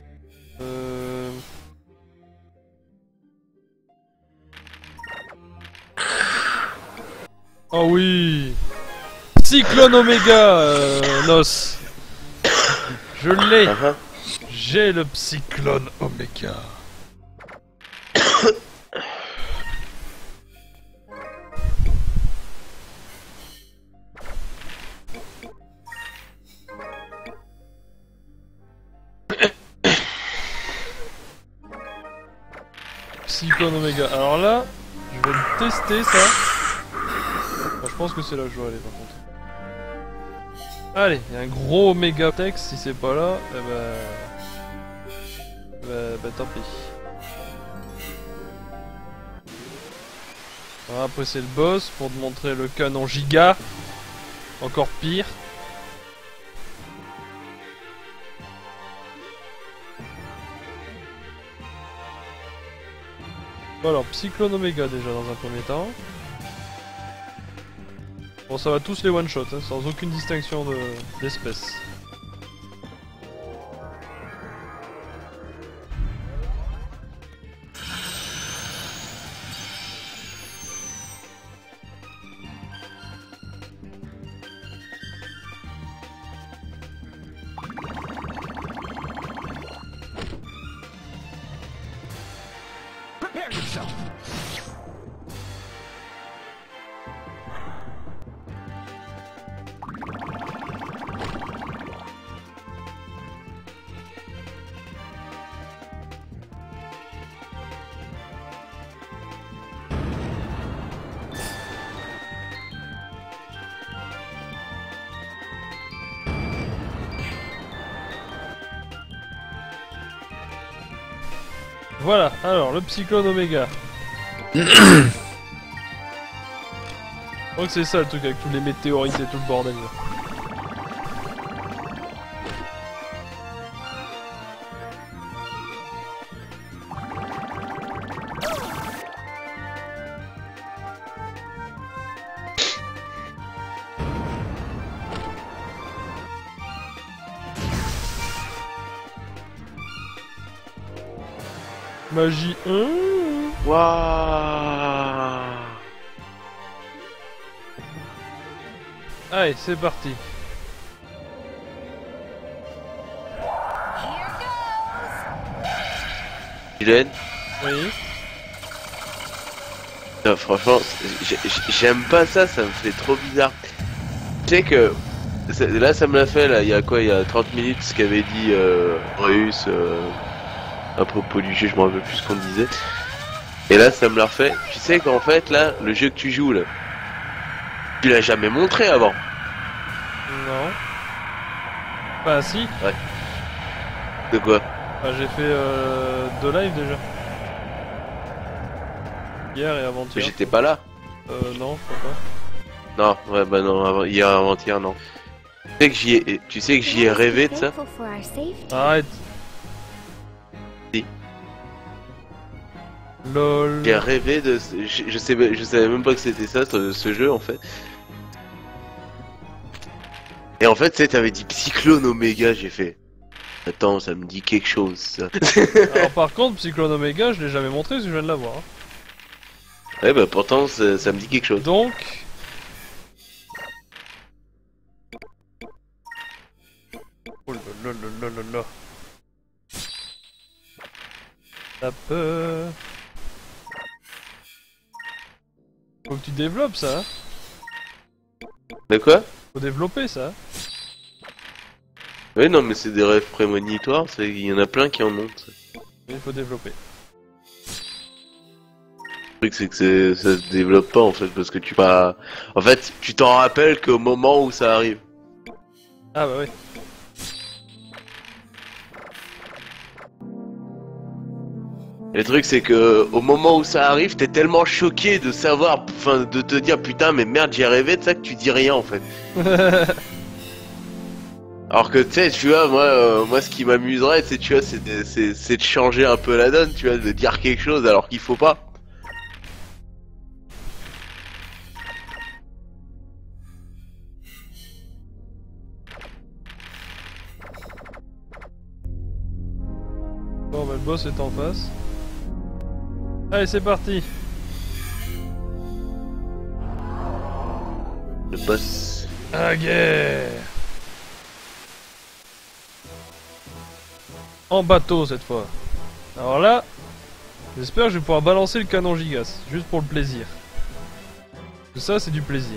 Oh oui! Cyclone Oméga, Nos. Je l'ai. J'ai le Cyclone Oméga. Cyclone Oméga. Alors là, je vais le tester ça. Enfin, je pense que c'est là que je dois aller par contre. Allez, il y a un gros Oméga texte, si c'est pas là, eh bah tant pis. Alors après c'est le boss pour te montrer le canon giga. Encore pire. Bon alors, Cyclone Oméga déjà dans un premier temps. Bon ça va tous les one-shot, hein, sans aucune distinction d'espèce. Prepare yourself! Voilà, alors le Cyclone Oméga. Je crois que c'est ça le truc avec tous les météorites et tout le bordel là. Magie 1. Waouh. Allez, c'est parti. Guylaine, Oui. non, franchement, j'aime pas ça, ça me fait trop bizarre. Tu sais que là, ça me l'a fait, là, il y a quoi, il y a 30 minutes, ce qu'avait dit Reus à propos du jeu, je me rappelle plus ce qu'on disait. Et là, ça me l'a refait. Tu sais qu'en fait, là, le jeu que tu joues, là, tu l'as jamais montré avant. Non. Bah si. De quoi? Ah, j'ai fait 2 lives déjà. Hier et Mais avant-hier. j'étais pas là. Non, je crois pas. Non, ouais, bah non, hier, avant-hier, non. Tu sais que j'y ai rêvé de ça. Thankful for our safety. Arrête. Si. LOL. J'ai rêvé de. Je savais même pas que c'était ça, ce jeu en fait. Et en fait, tu sais, t'avais dit Cyclone Omega, j'ai fait. Attends, ça me dit quelque chose ça. Alors par contre, Cyclone Omega, je l'ai jamais montré parce que je viens de l'avoir. Hein. Ouais, bah pourtant, ça me dit quelque chose. Donc... Oh là là là là là là. Ça peut... Faut que tu développes ça. Hein. De quoi? Faut développer ça. Ouais, non, mais c'est des rêves prémonitoires, il y en a plein qui en ont. Ça. Il faut développer. Le truc, c'est que ça se développe pas en fait, parce que tu pas. En fait, tu t'en rappelles qu'au moment où ça arrive. Ah bah oui. Le truc, c'est que au moment où ça arrive, t'es tellement choqué de savoir, enfin, de te dire putain, mais merde, j'ai rêvé de ça que tu dis rien en fait. Alors que tu sais, tu vois, moi, ce qui m'amuserait, c'est, tu vois, c'est de changer un peu la donne, tu vois, de dire quelque chose alors qu'il faut pas. Bon bah le boss est en face. Allez c'est parti. Le boss. À guerre. En bateau cette fois. Alors là, j'espère que je vais pouvoir balancer le canon gigas, juste pour le plaisir. Tout ça c'est du plaisir.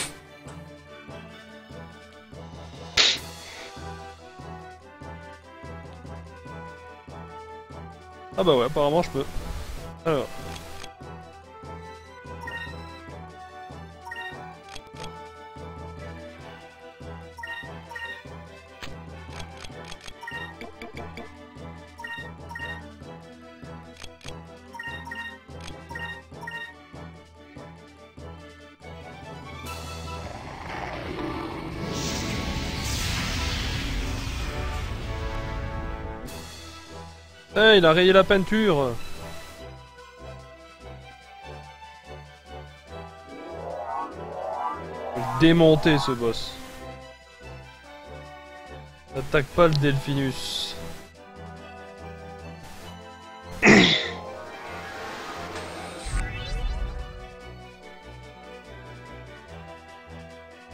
Ah bah ouais, apparemment je peux. Alors. Eh, il a rayé la peinture. Démonter ce boss. N'attaque pas le Delphinus.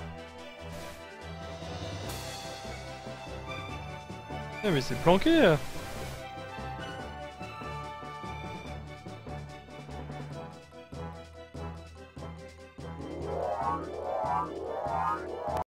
Eh mais c'est planqué là.